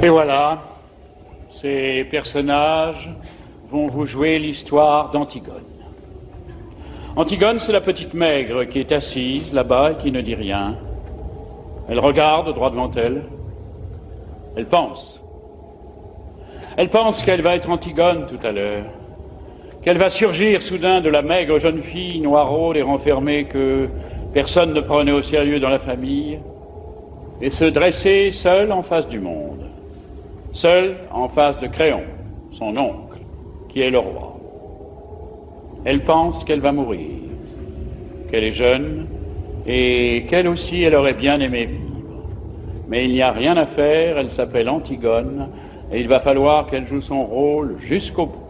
Et voilà, ces personnages vont vous jouer l'histoire d'Antigone. Antigone, c'est la petite maigre qui est assise là-bas et qui ne dit rien. Elle regarde droit devant elle. Elle pense. Elle pense qu'elle va être Antigone tout à l'heure, qu'elle va surgir soudain de la maigre jeune fille noiraude et renfermée que personne ne prenait au sérieux dans la famille, et se dresser seule en face du monde, seule en face de Créon, son oncle, qui est le roi. Elle pense qu'elle va mourir, qu'elle est jeune, et qu'elle aussi, elle aurait bien aimé vivre. Mais il n'y a rien à faire, elle s'appelle Antigone, et il va falloir qu'elle joue son rôle jusqu'au bout.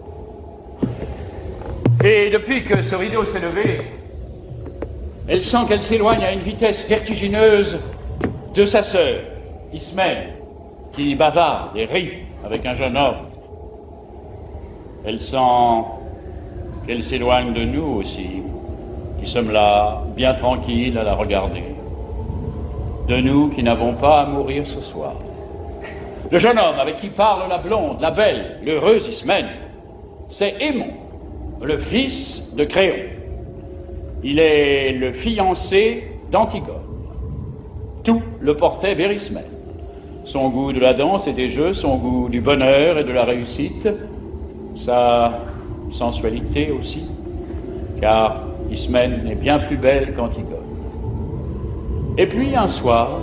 Et depuis que ce rideau s'est levé, elle sent qu'elle s'éloigne à une vitesse vertigineuse de sa sœur, Ismène, qui bavarde et rit avec un jeune homme. Elle sent qu'elle s'éloigne de nous aussi, qui sommes là, bien tranquilles à la regarder. De nous qui n'avons pas à mourir ce soir. Le jeune homme avec qui parle la blonde, la belle, l'heureuse Ismène, c'est Aimon, le fils de Créon. Il est le fiancé d'Antigone. Tout le portait vers Ismène. Son goût de la danse et des jeux, son goût du bonheur et de la réussite, sa sensualité aussi, car Ismène est bien plus belle qu'Antigone. Et puis un soir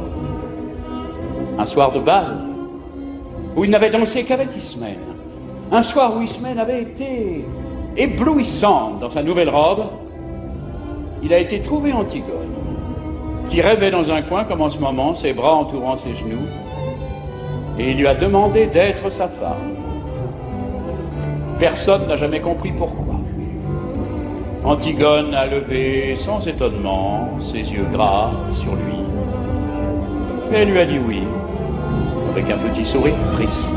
de bal, où il n'avait dansé qu'avec Ismène, un soir où Ismène avait été éblouissante dans sa nouvelle robe, il a été trouvé Antigone, qui rêvait dans un coin comme en ce moment, ses bras entourant ses genoux, et il lui a demandé d'être sa femme. Personne n'a jamais compris pourquoi. Antigone a levé sans étonnement ses yeux graves sur lui, et elle lui a dit oui, avec un petit sourire triste.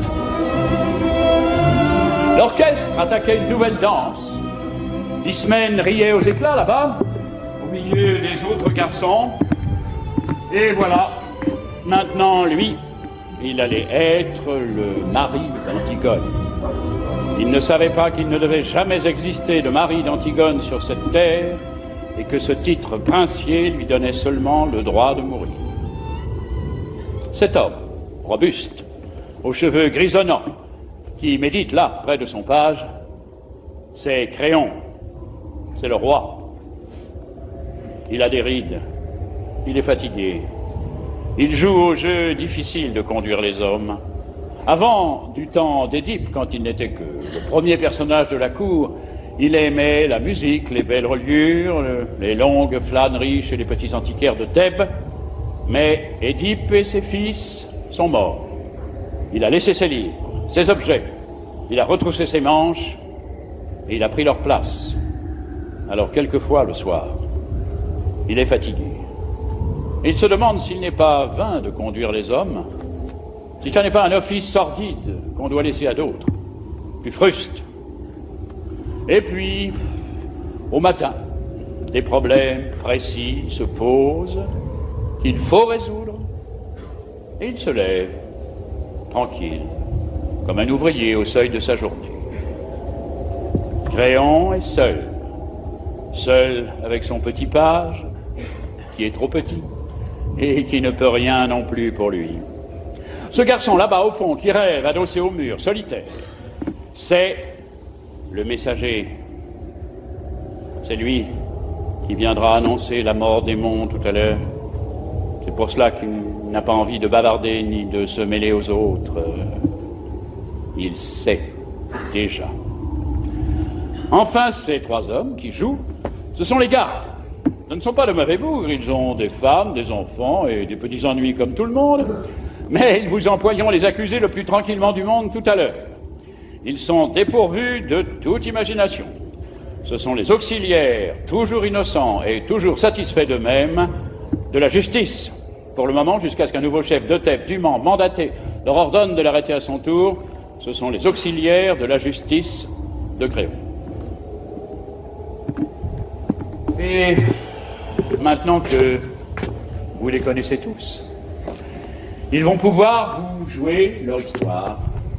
L'orchestre attaquait une nouvelle danse. Ismène riait aux éclats là-bas, au milieu des autres garçons. Et voilà, maintenant lui, il allait être le mari d'Antigone. Il ne savait pas qu'il ne devait jamais exister de mari d'Antigone sur cette terre et que ce titre princier lui donnait seulement le droit de mourir. Cet homme, robuste, aux cheveux grisonnants, qui médite là, près de son page, c'est Créon, c'est le roi. Il a des rides, il est fatigué, il joue au jeu difficile de conduire les hommes. Avant, du temps d'Édipe, quand il n'était que le premier personnage de la cour, il aimait la musique, les belles reliures, les longues flâneries chez les petits antiquaires de Thèbes. Mais Édipe et ses fils sont morts. Il a laissé ses livres, ses objets, il a retroussé ses manches et il a pris leur place. Alors quelquefois, le soir, il est fatigué. Et il se demande s'il n'est pas vain de conduire les hommes, si ce n'est pas un office sordide qu'on doit laisser à d'autres, plus fruste. Et puis, au matin, des problèmes précis se posent qu'il faut résoudre, et il se lève, tranquille, comme un ouvrier au seuil de sa journée. Créon est seul, seul avec son petit page, qui est trop petit, et qui ne peut rien non plus pour lui. Ce garçon là-bas au fond, qui rêve, adossé au mur, solitaire, c'est le messager. C'est lui qui viendra annoncer la mort d'Aimon tout à l'heure. C'est pour cela qu'il n'a pas envie de bavarder ni de se mêler aux autres. Il sait déjà. Enfin, ces trois hommes qui jouent, ce sont les gardes. Ce ne sont pas de mauvais bougres, ils ont des femmes, des enfants et des petits ennuis comme tout le monde. Mais ils vous emploieront les accusés le plus tranquillement du monde tout à l'heure. Ils sont dépourvus de toute imagination. Ce sont les auxiliaires, toujours innocents et toujours satisfaits d'eux-mêmes, de la justice, pour le moment, jusqu'à ce qu'un nouveau chef de Thèbes, dûment mandaté, leur ordonne de l'arrêter à son tour. Ce sont les auxiliaires de la justice de Créon. Et maintenant que vous les connaissez tous, Ils vont pouvoir vous jouer leur histoire.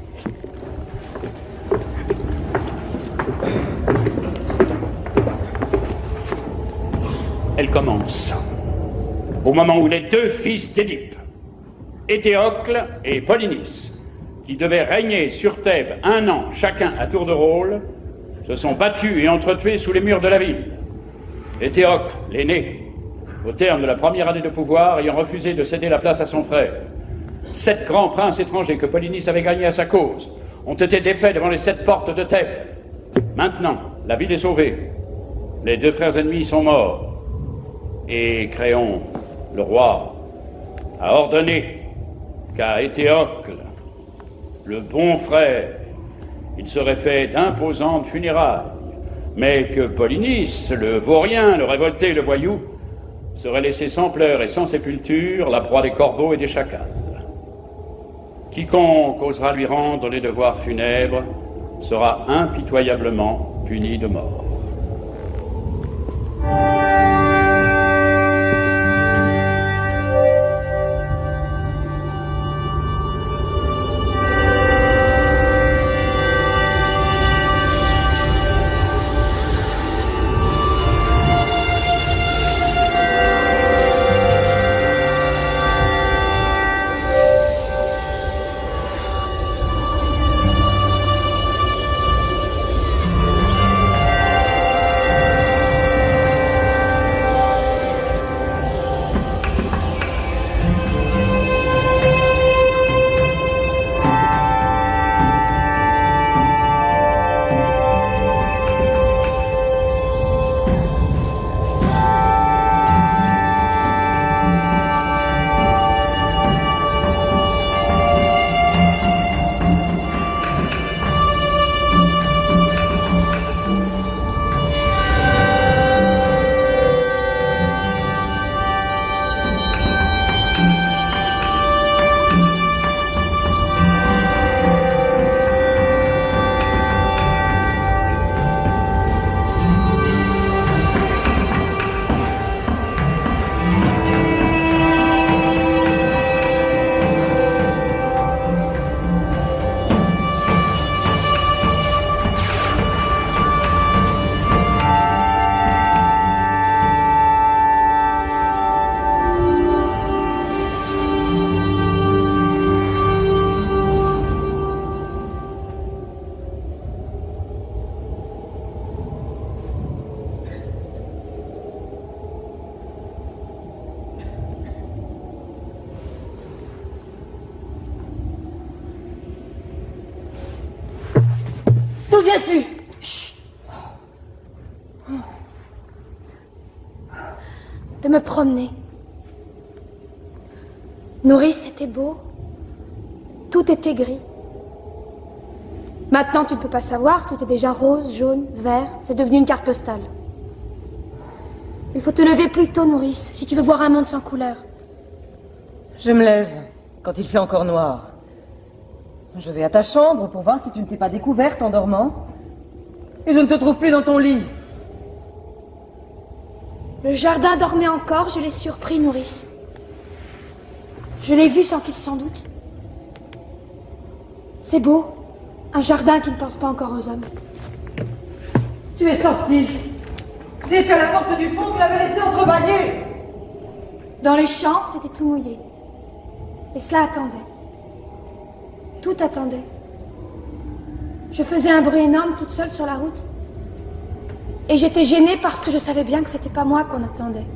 Elle commence au moment où les deux fils d'Édipe, Éthéocle et Polynice, qui devaient régner sur Thèbes 1 an chacun à tour de rôle, se sont battus et entretués sous les murs de la ville. Éthéocle, l'aîné, au terme de la première année de pouvoir, ayant refusé de céder la place à son frère. 7 grands princes étrangers que Polynice avait gagnés à sa cause ont été défaits devant les 7 portes de Thèbes. Maintenant, la ville est sauvée. Les 2 frères ennemis sont morts. Et Créon, le roi, a ordonné qu'à Éthéocle, le bon frère, il serait fait d'imposantes funérailles, mais que Polynice, le vaurien, le révolté, le voyou, serait laissé sans pleurs et sans sépulture, la proie des corbeaux et des chacals. Quiconque osera lui rendre les devoirs funèbres sera impitoyablement puni de mort. Viens-tu? Chut. De me promener. Nourrice, c'était beau. Tout était gris. Maintenant, tu ne peux pas savoir, tout est déjà rose, jaune, vert. C'est devenu une carte postale. Il faut te lever plus tôt, Nourrice, si tu veux voir un monde sans couleur. Je me lève quand il fait encore noir. Je vais à ta chambre pour voir si tu ne t'es pas découverte en dormant. Et je ne te trouve plus dans ton lit. Le jardin dormait encore, je l'ai surpris, Nourrice. Je l'ai vu sans qu'il s'en doute. C'est beau, un jardin qui ne pense pas encore aux hommes. Tu es sorti. Tu étais à la porte du fond, tu l'avais laissé entrebâillée. Dans les champs, c'était tout mouillé. Et cela attendait. Tout attendait. Je faisais un bruit énorme toute seule sur la route. Et j'étais gênée parce que je savais bien que c'était pas moi qu'on attendait.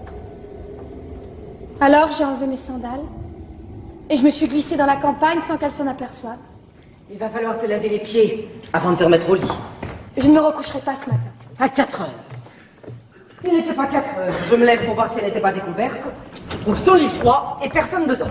Alors j'ai enlevé mes sandales et je me suis glissée dans la campagne sans qu'elle s'en aperçoive. Il va falloir te laver les pieds avant de te remettre au lit. Je ne me recoucherai pas ce matin. À 4 heures. Il n'était pas 4 heures. Je me lève pour voir si elle n'était pas découverte. Je trouve son lit froid et personne dedans.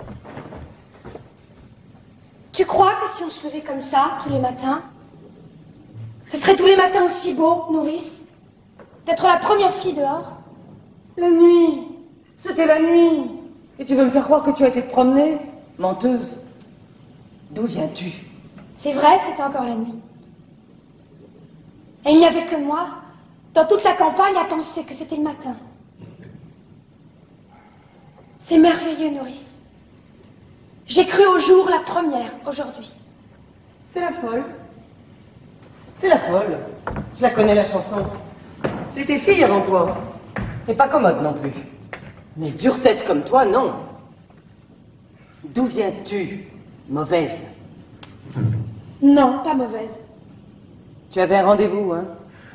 Tu crois que si on se levait comme ça, tous les matins, ce serait tous les matins aussi beau, Nourrice, d'être la première fille dehors? La nuit. C'était la nuit. Et tu veux me faire croire que tu as été te promener? Menteuse. D'où viens-tu? C'est vrai, c'était encore la nuit. Et il n'y avait que moi, dans toute la campagne, à penser que c'était le matin. C'est merveilleux, Nourrice. J'ai cru au jour la première, aujourd'hui. C'est la folle. C'est la folle. Je la connais, la chanson. J'étais fille avant toi. Et pas commode non plus. Mais dure tête comme toi, non. D'où viens-tu, mauvaise? Non, pas mauvaise. Tu avais un rendez-vous, hein?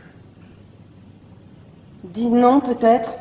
Dis non, peut-être.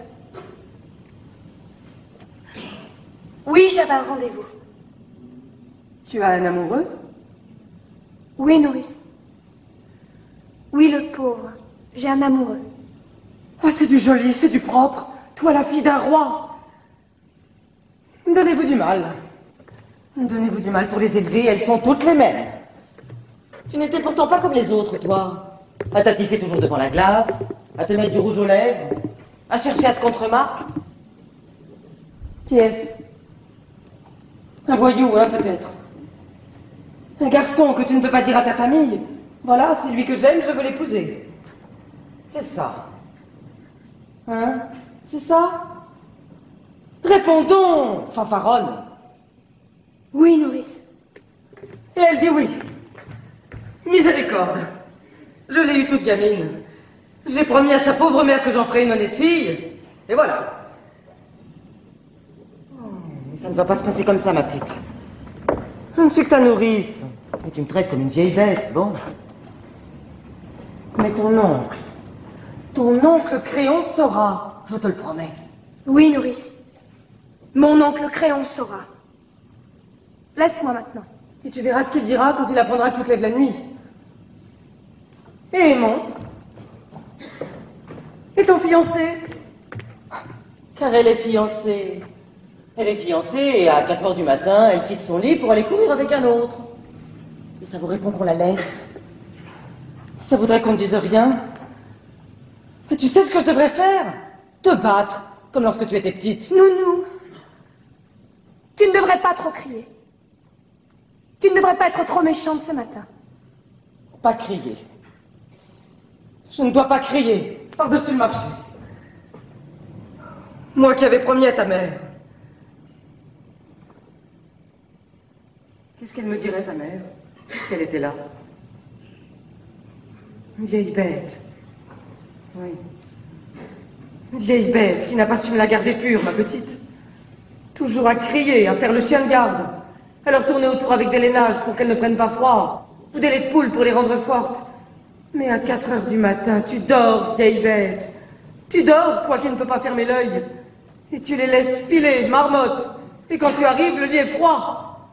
Oui, j'avais un rendez-vous. Tu as un amoureux? Oui, nourrice. Oui, le pauvre. J'ai un amoureux. Ah, c'est du joli, c'est du propre. Toi, la fille d'un roi. Donnez-vous du mal. Donnez-vous du mal pour les élever, elles sont toutes les mêmes. Tu n'étais pourtant pas comme les autres, toi. À t'attifer toujours devant la glace, à te mettre du rouge aux lèvres, à chercher à ce qu'on te remarque. Qui est-ce? Un voyou, hein, peut-être. Un garçon que tu ne peux pas dire à ta famille. Voilà, c'est lui que j'aime, je veux l'épouser. C'est ça. Hein? C'est ça? Réponds donc, fanfaronne. Oui, nourrice. Et elle dit oui. Miséricorde. Je l'ai eue toute gamine. J'ai promis à sa pauvre mère que j'en ferais une honnête fille. Et voilà. Oh, mais ça ne va pas se passer comme ça, ma petite. Je ne suis que ta nourrice. Et tu me traites comme une vieille bête, bon. Mais ton oncle Créon saura, je te le promets. Oui, nourrice. Mon oncle Créon saura. Laisse-moi maintenant. Et tu verras ce qu'il dira quand il apprendra que tu te lèves la nuit. Et Aimon? Et ton fiancé? Car elle est fiancée. Elle est fiancée et à 4 heures du matin, elle quitte son lit pour aller courir avec un autre. Et ça vous répond qu'on la laisse? Ça voudrait qu'on ne dise rien? Mais tu sais ce que je devrais faire? Te battre, comme lorsque tu étais petite. Nounou, tu ne devrais pas trop crier. Tu ne devrais pas être trop méchante ce matin. Pas crier. Je ne dois pas crier par-dessus le marché. Moi qui avais promis à ta mère. Qu'est-ce qu'elle me dirait, ta mère, si elle était là? Une vieille bête. Oui. Une vieille bête qui n'a pas su me la garder pure, ma petite. Toujours à crier, à faire le chien de garde. À leur tourner autour avec des lainages pour qu'elles ne prennent pas froid. Ou des laits de poule pour les rendre fortes. Mais à 4 heures du matin, tu dors, vieille bête. Tu dors, toi qui ne peux pas fermer l'œil. Et tu les laisses filer, marmotte. Et quand tu arrives, le lit est froid.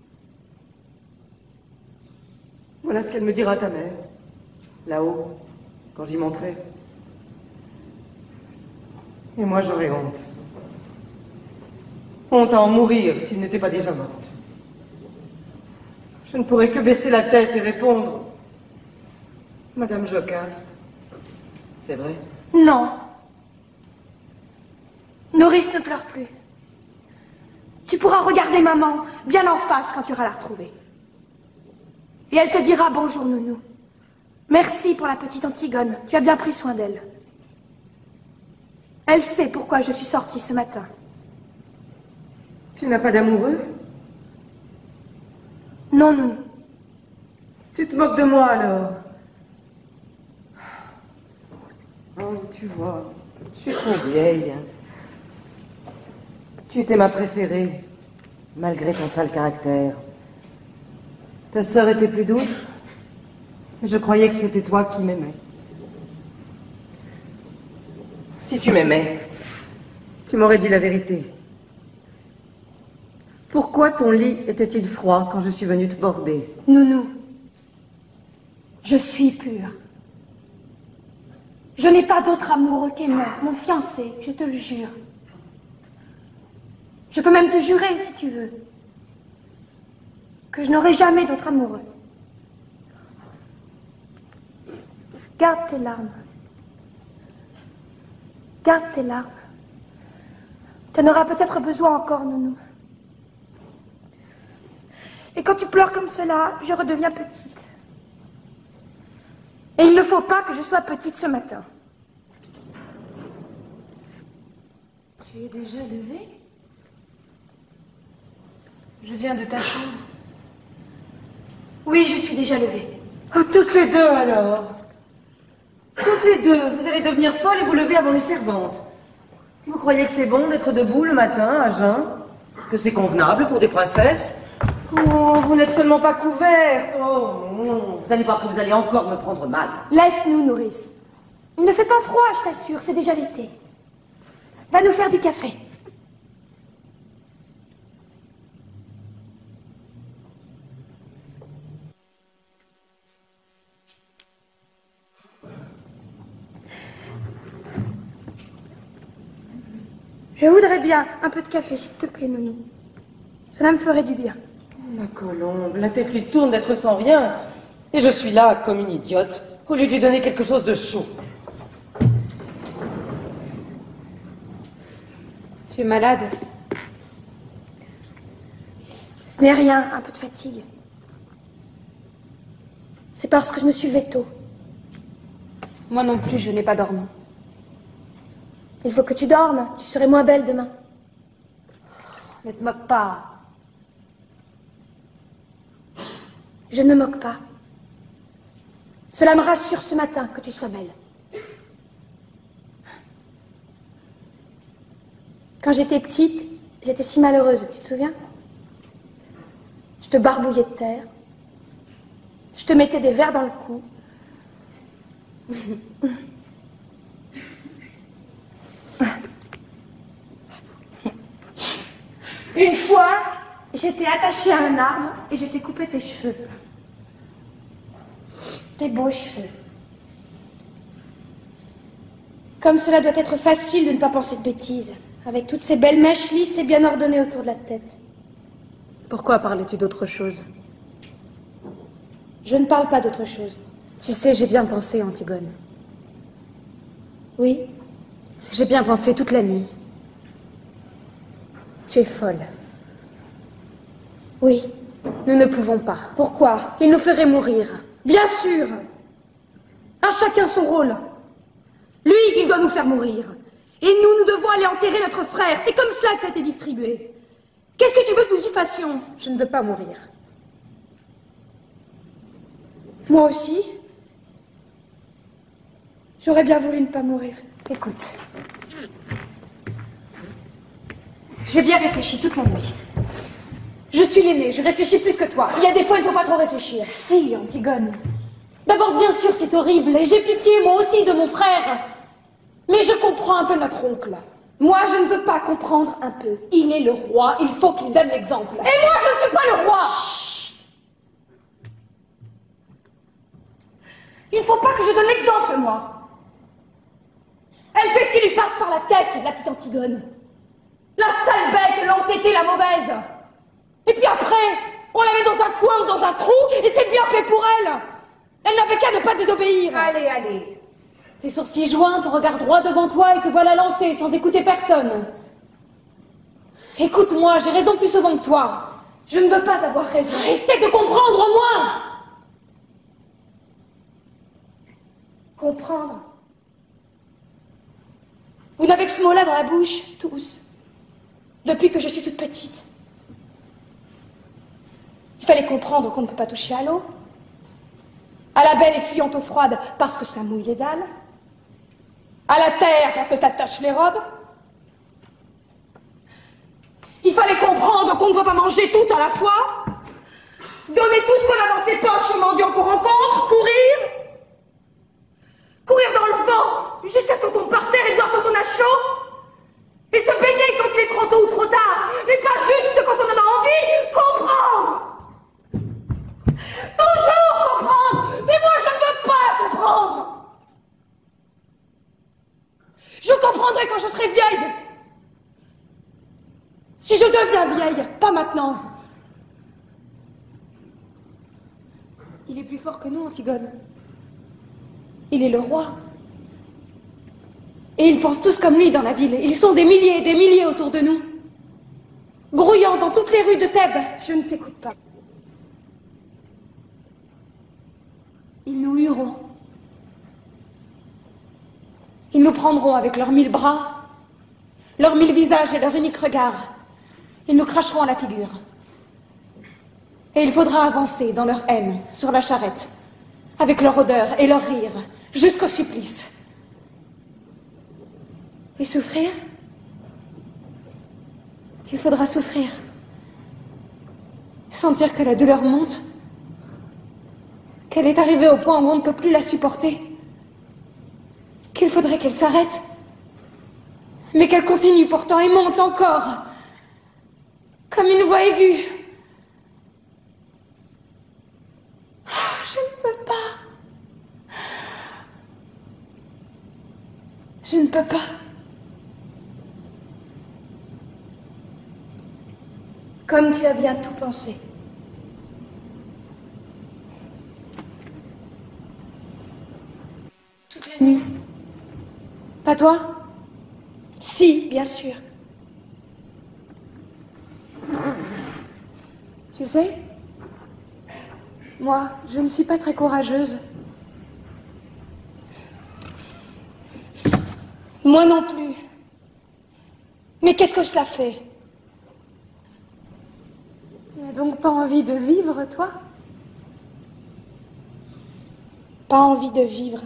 Voilà ce qu'elle me dira, ta mère. Là-haut, quand j'y monterai. Et moi, j'aurais honte. Honte à en mourir s'il n'était pas déjà morte. Je ne pourrais que baisser la tête et répondre: Madame Jocaste. C'est vrai? Non. Nourrice ne pleure plus. Tu pourras regarder maman bien en face quand tu iras la retrouver. Et elle te dira bonjour, nounou. Merci pour la petite Antigone. Tu as bien pris soin d'elle. Elle sait pourquoi je suis sortie ce matin. Tu n'as pas d'amoureux? Non, nounou. Tu te moques de moi alors? Oh, tu vois, je suis trop vieille. Tu étais ma préférée, malgré ton sale caractère. Ta sœur était plus douce. Je croyais que c'était toi qui m'aimais. Si tu m'aimais, tu m'aurais dit la vérité. Pourquoi ton lit était-il froid quand je suis venue te border? Nounou, je suis pure. Je n'ai pas d'autre amoureux qu'Aimon, mon fiancé, je te le jure. Je peux même te jurer, si tu veux, que je n'aurai jamais d'autre amoureux. Garde tes larmes. Garde tes larmes. Tu en auras peut-être besoin encore, nounou. Et quand tu pleures comme cela, je redeviens petite. Et il ne faut pas que je sois petite ce matin. Tu es déjà levée? Je viens de ta chambre. Oui, je suis déjà levée. Oh, toutes les deux alors. Toutes les deux, vous allez devenir folles et vous lever avant les servantes. Vous croyez que c'est bon d'être debout le matin, à jeun? Que c'est convenable pour des princesses? Oh, vous n'êtes seulement pas couvertes. Oh non, vous allez voir que vous allez encore me prendre mal. Laisse-nous, nourrice. Il ne fait pas froid, je t'assure, c'est déjà l'été. Va nous faire du café. Je voudrais bien un peu de café, s'il te plaît, Nounou. Cela me ferait du bien. Ma Colombe, la tête lui tourne d'être sans rien. Et je suis là, comme une idiote, au lieu de lui donner quelque chose de chaud. Tu es malade? Ce n'est rien, un peu de fatigue. C'est parce que je me suis levée tôt. Moi non plus, je n'ai pas dormi. Il faut que tu dormes, tu serais moins belle demain. Ne te moque pas. Je ne me moque pas. Cela me rassure ce matin que tu sois belle. Quand j'étais petite, j'étais si malheureuse, tu te souviens? Je te barbouillais de terre. Je te mettais des vers dans le cou. Une fois, j'étais attachée à un arbre et je t'ai coupé tes cheveux. Tes beaux cheveux. Comme cela doit être facile de ne pas penser de bêtises, avec toutes ces belles mèches lisses et bien ordonnées autour de la tête. Pourquoi parlais-tu d'autre chose? Je ne parle pas d'autre chose. Tu sais, j'ai bien pensé, Antigone. Oui? J'ai bien pensé toute la nuit. Tu es folle. Oui. Nous ne pouvons pas. Pourquoi? Il nous ferait mourir. Bien sûr! À chacun son rôle. Lui, il doit nous faire mourir. Et nous, nous devons aller enterrer notre frère. C'est comme cela que ça a été distribué. Qu'est-ce que tu veux que nous y fassions? Je ne veux pas mourir. Moi aussi. J'aurais bien voulu ne pas mourir. Écoute. J'ai bien réfléchi toute la nuit. Je suis l'aînée, je réfléchis plus que toi. Il y a des fois, il ne faut pas trop réfléchir. Si, Antigone. D'abord, bien sûr, c'est horrible, et j'ai pitié, moi aussi, de mon frère. Mais je comprends un peu notre oncle. Moi, je ne veux pas comprendre un peu. Il est le roi, il faut qu'il donne l'exemple. Et moi, je ne suis pas le roi! Chut. Il ne faut pas que je donne l'exemple, moi. Elle fait ce qui lui passe par la tête, la petite Antigone. La sale bête, l'entêtée, la mauvaise. Et puis après, on la met dans un coin ou dans un trou, et c'est bien fait pour elle. Elle n'avait qu'à ne pas désobéir. Allez, allez. Tes sourcils joints, ton regard droit devant toi, et te voilà lancé sans écouter personne. Écoute-moi, j'ai raison plus souvent que toi. Je ne veux pas avoir raison. Essaie de comprendre au moins. Comprendre? Vous n'avez que ce mot-là dans la bouche, tous. Depuis que je suis toute petite. Il fallait comprendre qu'on ne peut pas toucher à l'eau. À la belle et fuyante eau froide parce que ça mouille les dalles. À la terre parce que ça tache les robes. Il fallait comprendre qu'on ne doit pas manger tout à la fois. Donner tout ce qu'on a dans ses poches aux mendiants qu'on rencontre. Courir. Courir dans le vent jusqu'à ce qu'on tombe par terre et boire quand on a chaud. Et se baigner quand il est trop tôt ou trop tard. Mais pas juste quand on en a envie. Comprendre. Toujours comprendre. Mais moi, je ne veux pas comprendre. Je comprendrai quand je serai vieille. Si je deviens vieille, pas maintenant. Il est plus fort que nous, Antigone. Il est le roi. Et ils pensent tous comme lui dans la ville. Ils sont des milliers et des milliers autour de nous. Grouillant dans toutes les rues de Thèbes. Je ne t'écoute pas. Ils nous hueront. Ils nous prendront avec leurs 1000 bras, leurs 1000 visages et leur unique regard. Ils nous cracheront à la figure. Et il faudra avancer dans leur haine, sur la charrette, avec leur odeur et leur rire, jusqu'au supplice. Et souffrir? Il faudra souffrir. Sentir que la douleur monte, qu'elle est arrivée au point où on ne peut plus la supporter, qu'il faudrait qu'elle s'arrête, mais qu'elle continue pourtant et monte encore, comme une voix aiguë. Oh, je ne peux pas. Je ne peux pas. Comme tu as bien tout pensé. Toute la nuit. Pas toi? Si, bien sûr. Tu sais, moi, je ne suis pas très courageuse. Moi non plus. Mais qu'est-ce que cela fait? Tu n'as donc pas envie de vivre, toi? Pas envie de vivre.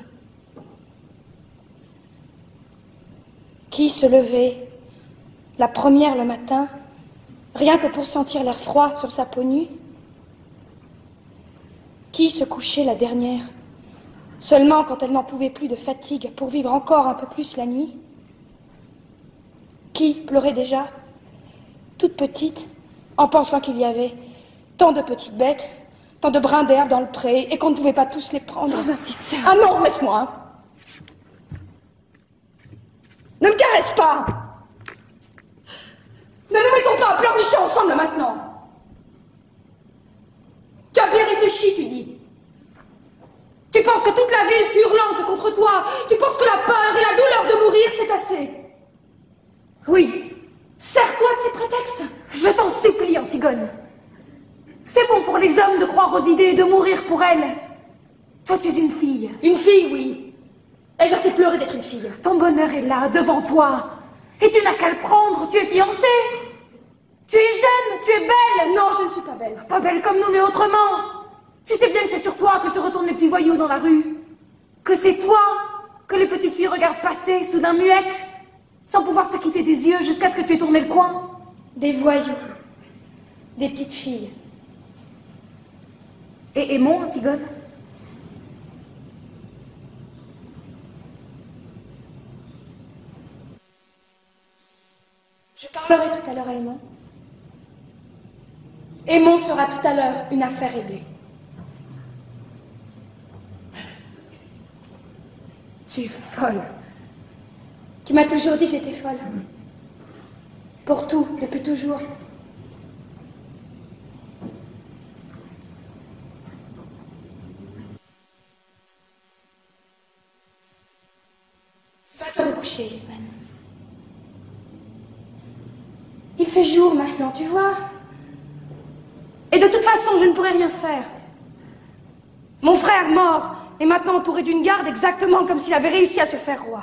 Qui se levait la première le matin, rien que pour sentir l'air froid sur sa peau nue? Qui se couchait la dernière, seulement quand elle n'en pouvait plus de fatigue pour vivre encore un peu plus la nuit? Qui pleurait déjà, toute petite, en pensant qu'il y avait tant de petites bêtes, tant de brins d'herbe dans le pré, et qu'on ne pouvait pas tous les prendre? Oh, ma petite sœur. Ah non, laisse-moi. Ne me caresse pas. Ne nous mettons pas à pleurnicher ensemble maintenant. Tu as bien réfléchi, tu dis. Tu penses que toute la ville hurlante contre toi, tu penses que la peur et la douleur de mourir, c'est assez. Oui, sers-toi de ces prétextes. Je t'en supplie, Antigone. C'est bon pour les hommes de croire aux idées et de mourir pour elles. Toi, tu es une fille. Une fille, oui. Et je sais pleurer d'être une fille. Ton bonheur est là, devant toi. Et tu n'as qu'à le prendre, tu es fiancée. Tu es jeune, tu es belle. Non, je ne suis pas belle. Pas belle comme nous, mais autrement. Tu sais bien que c'est sur toi que se retournent les petits voyous dans la rue. Que c'est toi que les petites filles regardent passer, soudain muettes, sans pouvoir te quitter des yeux jusqu'à ce que tu aies tourné le coin. Des voyous. Des petites filles. Et aimons, Antigone. Je parlerai tout à l'heure à Aimon. Aimon sera tout à l'heure une affaire réglée. Tu es folle. Tu m'as toujours dit que j'étais folle. Pour tout, depuis toujours. Va te recoucher, Ismène. Il fait jour maintenant, tu vois. Et de toute façon, je ne pourrai rien faire. Mon frère mort est maintenant entouré d'une garde exactement comme s'il avait réussi à se faire roi.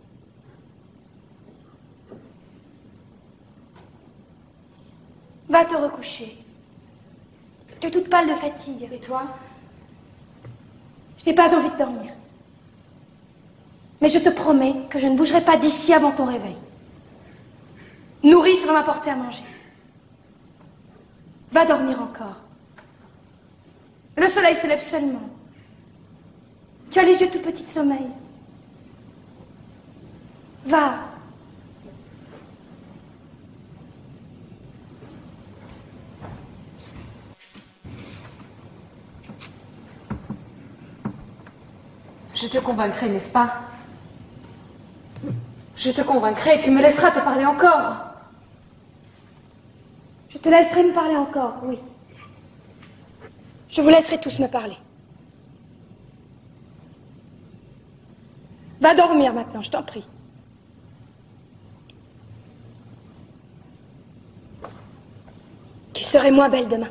Va te recoucher. Tu es toute pâle de fatigue. Et toi? Je n'ai pas envie de dormir. Mais je te promets que je ne bougerai pas d'ici avant ton réveil. Nourrice va m'apporter à manger. Va dormir encore. Le soleil se lève seulement. Tu as les yeux tout petits de sommeil. Va. Je te convaincrai, n'est-ce pas? Je te convaincrai, tu me laisseras te parler encore. Je te laisserai me parler encore, oui. Je vous laisserai tous me parler. Va dormir maintenant, je t'en prie. Tu serai moins belle demain.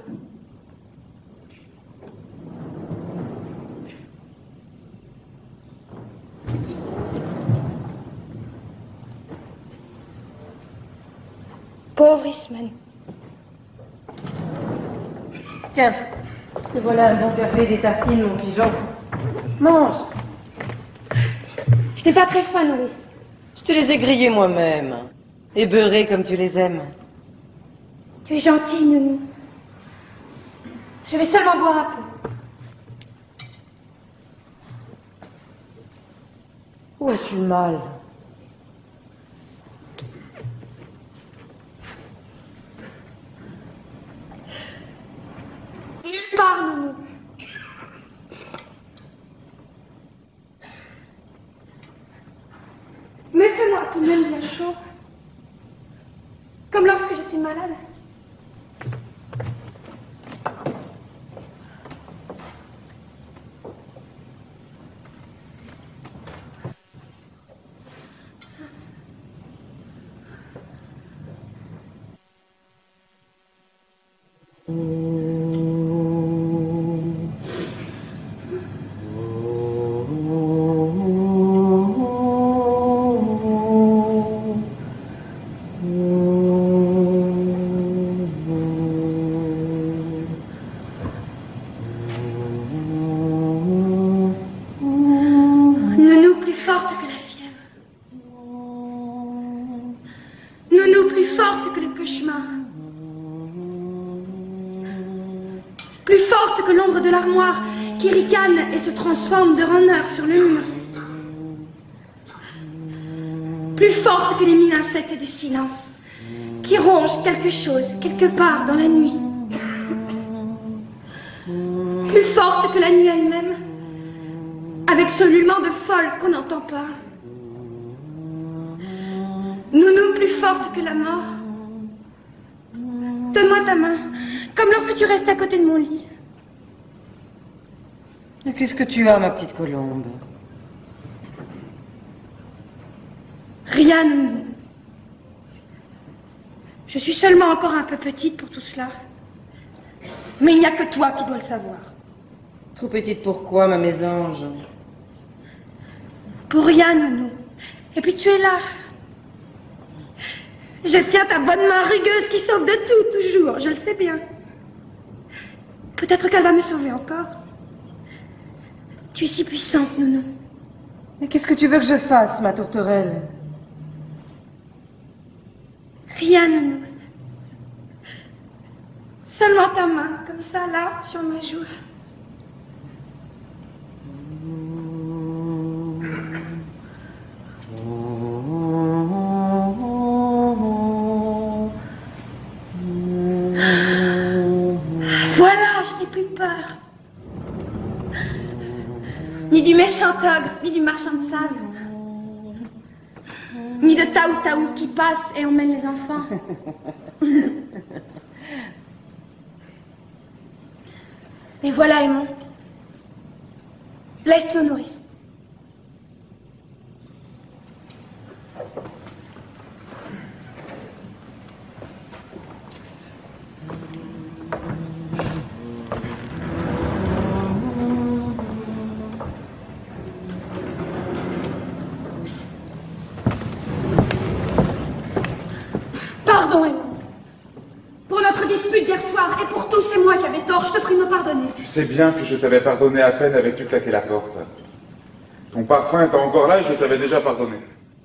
Pauvre Ismène. Tiens, te voilà un bon café et des tartines, mon pigeon. Mange. Je n'ai pas très faim, nourrice. Je te les ai grillés moi-même. Et beurrés comme tu les aimes. Tu es gentille, Nounou. Je vais seulement boire un peu. Où as-tu mal? Nulle part, Nounou. Mais fais-moi tout de même bien chaud. Comme lorsque j'étais malade. Nounou plus forte que la fièvre. Nounou plus forte que le cauchemar. Plus forte que l'ombre de l'armoire qui ricane et se transforme de renard sur le mur. Plus forte que les 1000 insectes du silence qui rongent quelque chose quelque part dans la nuit. Plus forte que la nuit elle-même, avec ce ululement de folle qu'on n'entend pas. Nounou plus forte que la mort. Donne-moi ta main, comme lorsque tu restes à côté de mon lit. Et qu'est-ce que tu as, ma petite colombe? Rien, Nounou. Je suis seulement encore un peu petite pour tout cela. Mais il n'y a que toi qui dois le savoir. Trop petite pour quoi, ma mésange? Pour rien, Nounou. Et puis tu es là. Je tiens ta bonne main rugueuse qui sauve de tout, toujours. Je le sais bien. Peut-être qu'elle va me sauver encore. Tu es si puissante, Nounou. Mais qu'est-ce que tu veux que je fasse, ma tourterelle? Rien, Nounou. Seulement ta main, comme ça, là, sur ma joue. Voilà, je n'ai plus peur. Ni du méchant ogre, ni du marchand de sable. Ni de Taou-Taou qui passe et emmène les enfants. Et voilà, Aimon. Laisse-nous nourrir. Pardon, Aimon. Pour notre dispute d'hier soir et pour tout, c'est moi qui avais tort. Je te prie de me pardonner. Tu sais bien que je t'avais pardonné à peine avais-tu claqué la porte. Ton parfum était encore là et je t'avais déjà pardonné.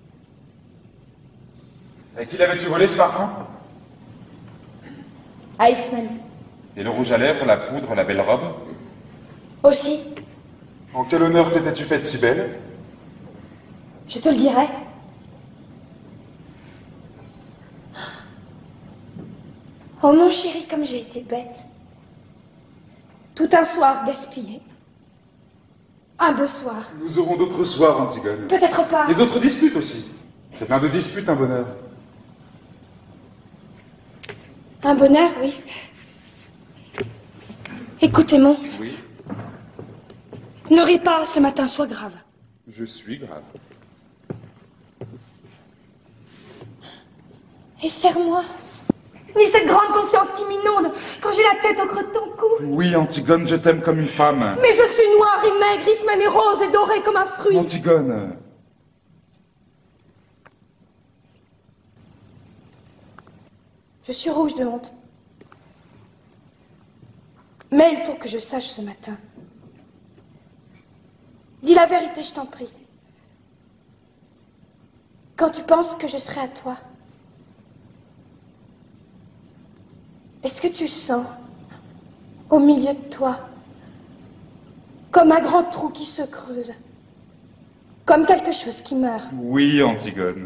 À qui l'avais-tu volé ce parfum? À Ismaël. Et le rouge à lèvres, la poudre, la belle robe? Aussi. En quel honneur t'étais-tu faite si belle? Je te le dirai. Oh mon chéri, comme j'ai été bête. Tout un soir gaspillé. Un beau soir. Nous aurons d'autres soirs, Antigone. Peut-être pas. Et d'autres disputes aussi. C'est plein de disputes, un bonheur. Un bonheur, oui. Écoute, Aimon. Oui, Ne ris pas, ce matin, sois grave. je suis grave. Et serre-moi. Ni cette grande confiance qui m'inonde quand j'ai la tête au creux de ton cou. Oui, Antigone, je t'aime comme une femme. Mais je suis noire et maigre, Ismène est rose et dorée comme un fruit. Antigone. Je suis rouge de honte. Mais il faut que je sache ce matin. Dis la vérité, je t'en prie. Quand tu penses que je serai à toi, est-ce que tu sens, au milieu de toi, comme un grand trou qui se creuse, comme quelque chose qui meurt? Oui, Antigone.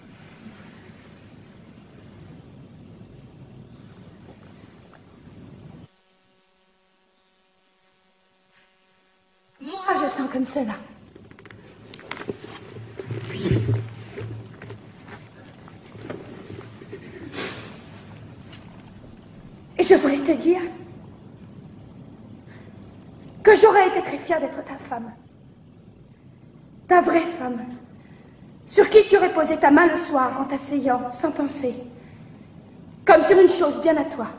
Moi, je sens comme cela. Et je voulais te dire que j'aurais été très fière d'être ta femme. Ta vraie femme. Sur qui tu aurais posé ta main le soir en t'asseyant, sans penser. Comme sur une chose bien à toi.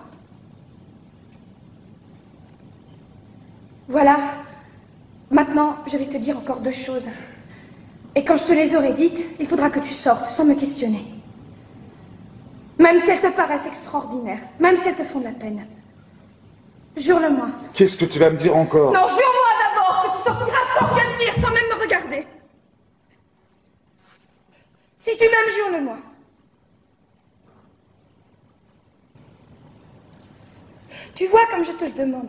Voilà. Maintenant, je vais te dire encore 2 choses. Et quand je te les aurai dites, il faudra que tu sortes sans me questionner. Même si elles te paraissent extraordinaires, même si elles te font de la peine. Jure-le-moi. Qu'est-ce que tu vas me dire encore? Non, jure-moi d'abord que tu sortiras sans rien me dire, sans même me regarder. Si tu m'aimes, jure-le-moi. Tu vois comme je te le demande.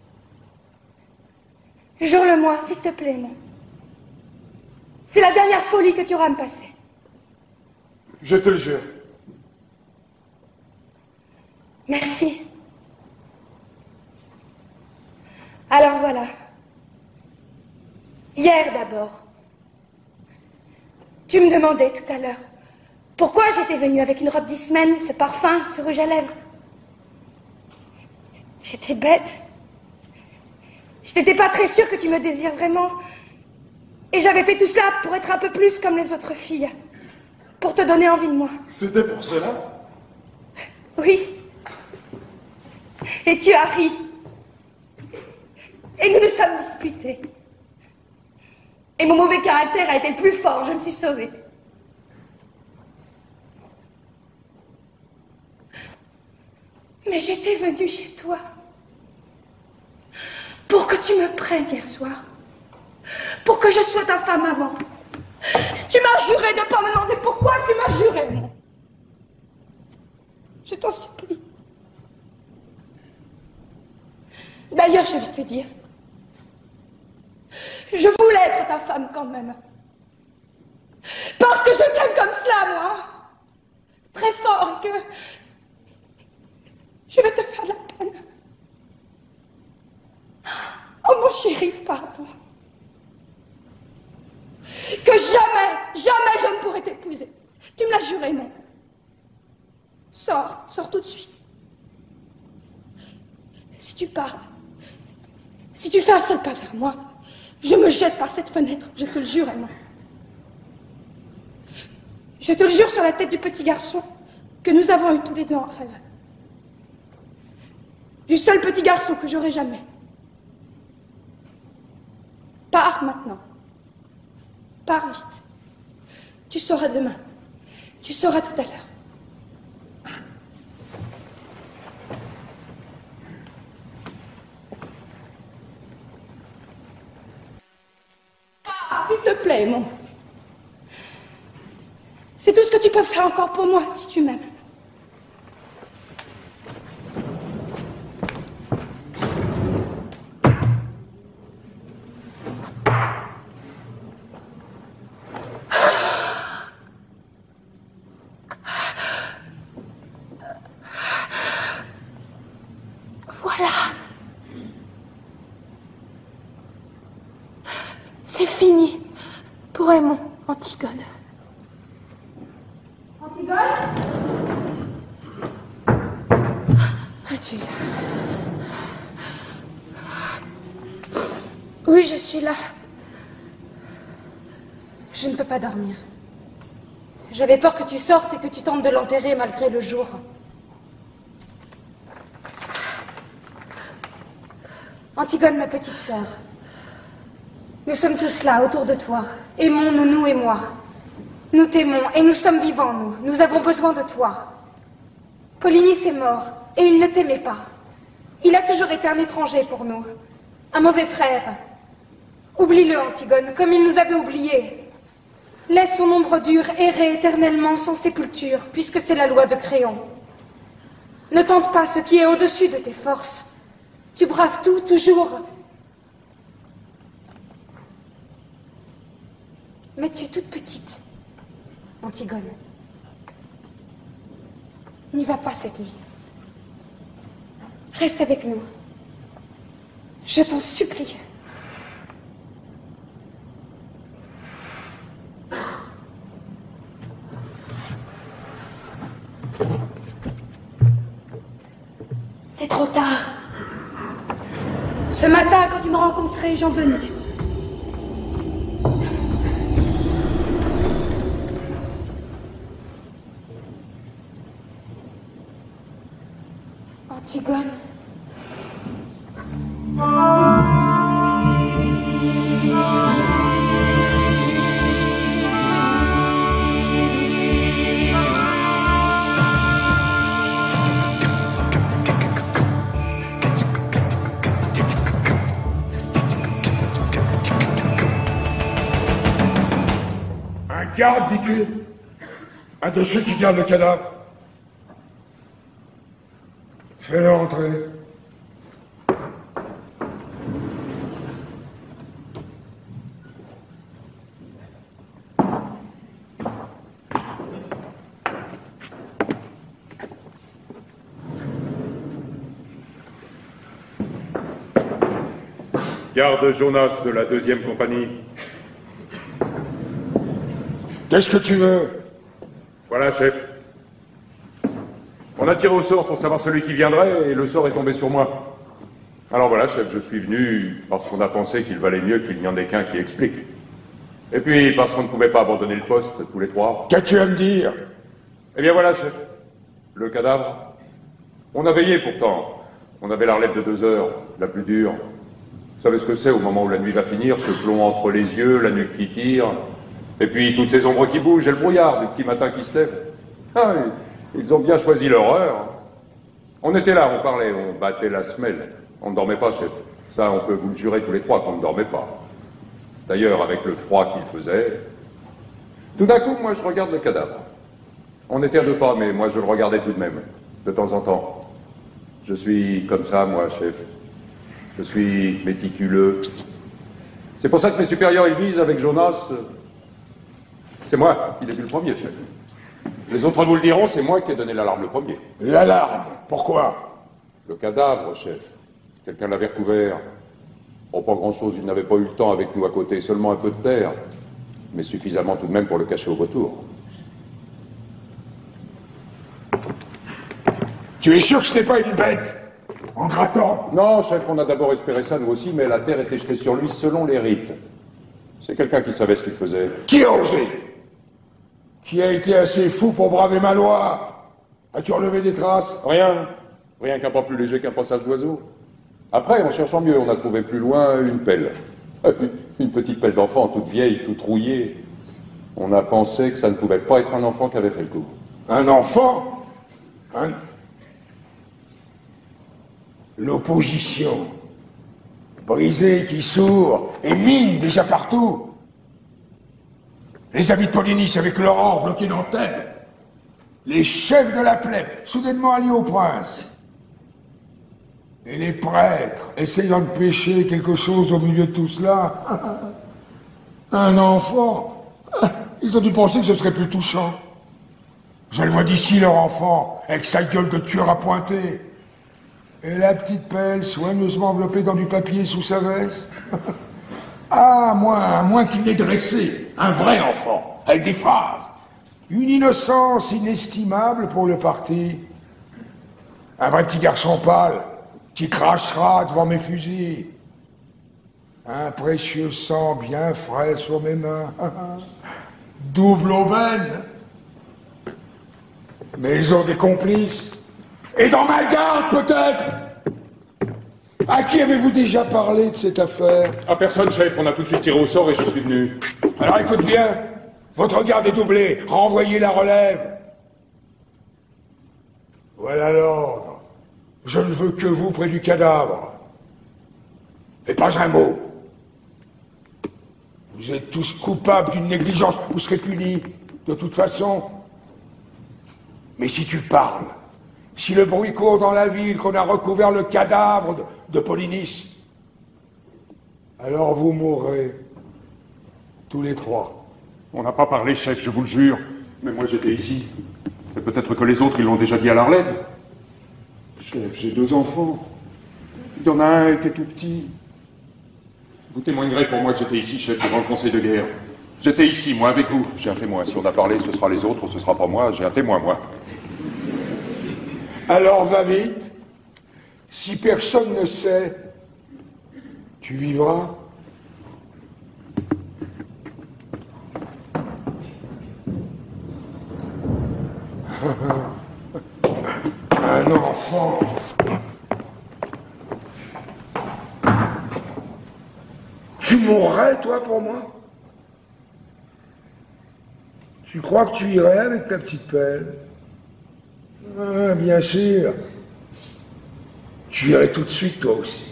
Jure-le-moi, s'il te plaît, non. C'est la dernière folie que tu auras à me passer. Je te le jure. Merci. Alors voilà. Hier d'abord. Tu me demandais tout à l'heure pourquoi j'étais venue avec une robe d'Ismène, ce parfum, ce rouge à lèvres. J'étais bête. Je n'étais pas très sûre que tu me désires vraiment. Et j'avais fait tout cela pour être un peu plus comme les autres filles. Pour te donner envie de moi. C'était pour cela? Oui. Et tu as ri. Et nous nous sommes disputés. Et mon mauvais caractère a été le plus fort, je me suis sauvée. Mais j'étais venue chez toi pour que tu me prennes hier soir. Pour que je sois ta femme avant. Tu m'as juré de ne pas me demander pourquoi tu m'as juré, non. Je t'en supplie. D'ailleurs, je vais te dire, je voulais être ta femme quand même. Parce que je t'aime comme cela, moi. Très fort, et que je vais te faire de la peine. Oh, mon chéri, pardon. Que jamais, jamais je ne pourrai t'épouser. Tu me l'as juré, non. Sors, sors tout de suite. Si tu parles, si tu fais un seul pas vers moi, je me jette par cette fenêtre, je te le jure, Emma. Je te le jure sur la tête du petit garçon que nous avons eu tous les deux en rêve. Du seul petit garçon que j'aurai jamais. Pars maintenant. Pars vite. Tu sauras demain. Tu sauras tout à l'heure. Pars, s'il te plaît, mon. C'est tout ce que tu peux faire encore pour moi, si tu m'aimes. Voilà. C'est fini pour Aimon, Antigone. Antigone? Ah, tu es là. Oui, je suis là. Je ne peux pas dormir. J'avais peur que tu sortes et que tu tentes de l'enterrer malgré le jour. Antigone, ma petite sœur, nous sommes tous là, autour de toi. Aimons-nous, nous et moi. Nous t'aimons et nous sommes vivants, nous. Nous avons besoin de toi. Polynice est mort et il ne t'aimait pas. Il a toujours été un étranger pour nous. Un mauvais frère. Oublie-le, Antigone, comme il nous avait oubliés. Laisse son ombre dure errer éternellement sans sépulture, puisque c'est la loi de Créon. Ne tente pas ce qui est au-dessus de tes forces. Tu braves tout, toujours. Mais tu es toute petite, Antigone. N'y va pas cette nuit. Reste avec nous. Je t'en supplie. C'est trop tard. Ce matin, quand tu m'as rencontré, j'en venais. Antigone. Un garde, dis-tu? Un de ceux qui gardent le cadavre. Fais-le entrer. Garde Jonas de la 2e compagnie. Qu'est-ce que tu veux? Voilà, chef. On a tiré au sort pour savoir celui qui viendrait et le sort est tombé sur moi. Alors voilà, chef, je suis venu parce qu'on a pensé qu'il valait mieux qu'il n'y en ait qu'un qui explique. Et puis parce qu'on ne pouvait pas abandonner le poste tous les trois. Qu'as-tu à me dire? Eh bien voilà, chef. Le cadavre. On a veillé pourtant. On avait la relève de 2 heures, la plus dure. Vous savez ce que c'est au moment où la nuit va finir, ce plomb entre les yeux, la nuque qui tire, et puis toutes ces ombres qui bougent et le brouillard du petit matin qui se lève. Ah, ils ont bien choisi leur heure. On était là, on parlait, on battait la semelle. On ne dormait pas, chef. Ça, on peut vous le jurer tous les trois qu'on ne dormait pas. D'ailleurs, avec le froid qu'il faisait, tout d'un coup, moi, je regarde le cadavre. On était à 2 pas, mais moi, je le regardais tout de même, de temps en temps. Je suis comme ça, moi, chef. Je suis méticuleux. C'est pour ça que mes supérieurs, ils disent avec Jonas... C'est moi qui l'ai vu le premier, chef. Les autres nous le diront, c'est moi qui ai donné l'alarme le premier. L'alarme? Pourquoi? Le cadavre, chef. Quelqu'un l'avait recouvert. Oh, pas grand-chose, il n'avait pas eu le temps avec nous à côté, seulement un peu de terre. Mais suffisamment tout de même pour le cacher au retour. Tu es sûr que ce n'est pas une bête? En grattant? Non, chef, on a d'abord espéré ça, nous aussi, mais la terre était jetée sur lui selon les rites. C'est quelqu'un qui savait ce qu'il faisait. Qui a osé? Qui a été assez fou pour braver ma loi? As-tu relevé des traces? Rien. Rien qu'un pas plus léger qu'un passage d'oiseau. Après, en cherchant mieux, on a trouvé plus loin une pelle. Une petite pelle d'enfant, toute vieille, toute rouillée. On a pensé que ça ne pouvait pas être un enfant qui avait fait le coup. Un enfant? L'opposition. Brisée qui sourd et mine déjà partout. Les amis de Polynice avec leur or bloqué dans Thèbes. Les chefs de la plèbe, soudainement alliés au prince. Et les prêtres, essayant de pêcher quelque chose au milieu de tout cela. Un enfant. Ils ont dû penser que ce serait plus touchant. Je le vois d'ici, leur enfant, avec sa gueule de tueur à pointer. Et la petite pelle soigneusement enveloppée dans du papier sous sa veste. Ah, à moins qu'il n'ait dressé un vrai enfant, avec des phrases. Une innocence inestimable pour le parti. Un vrai petit garçon pâle, qui crachera devant mes fusils. Un précieux sang bien frais sur mes mains. Double aubaine. Mais ils ont des complices. Et dans ma garde, peut-être. À qui avez-vous déjà parlé de cette affaire? À personne, chef. On a tout de suite tiré au sort et je suis venu. Alors écoute bien. Votre garde est doublée. Renvoyez la relève. Voilà l'ordre. Je ne veux que vous près du cadavre. Et pas un mot. Vous êtes tous coupables d'une négligence, vous serez punis, de toute façon. Mais si tu parles, si le bruit court dans la ville qu'on a recouvert le cadavre de Polynice, alors vous mourrez, tous les trois. On n'a pas parlé, chef, je vous le jure. Mais moi, j'étais ici. Et peut-être que les autres, ils l'ont déjà dit à la relève. Chef, j'ai 2 enfants. Il y en a un qui est tout petit. Vous témoignerez pour moi que j'étais ici, chef, devant le conseil de guerre. J'étais ici, moi, avec vous. J'ai un témoin. Si on a parlé, ce sera les autres, ce sera pas moi. J'ai un témoin, moi. Alors va vite. Si personne ne sait, tu vivras. Un enfant. Tu mourrais, toi, pour moi? Tu crois que tu irais avec ta petite pelle? Ah, bien sûr. Tu irais tout de suite, toi aussi.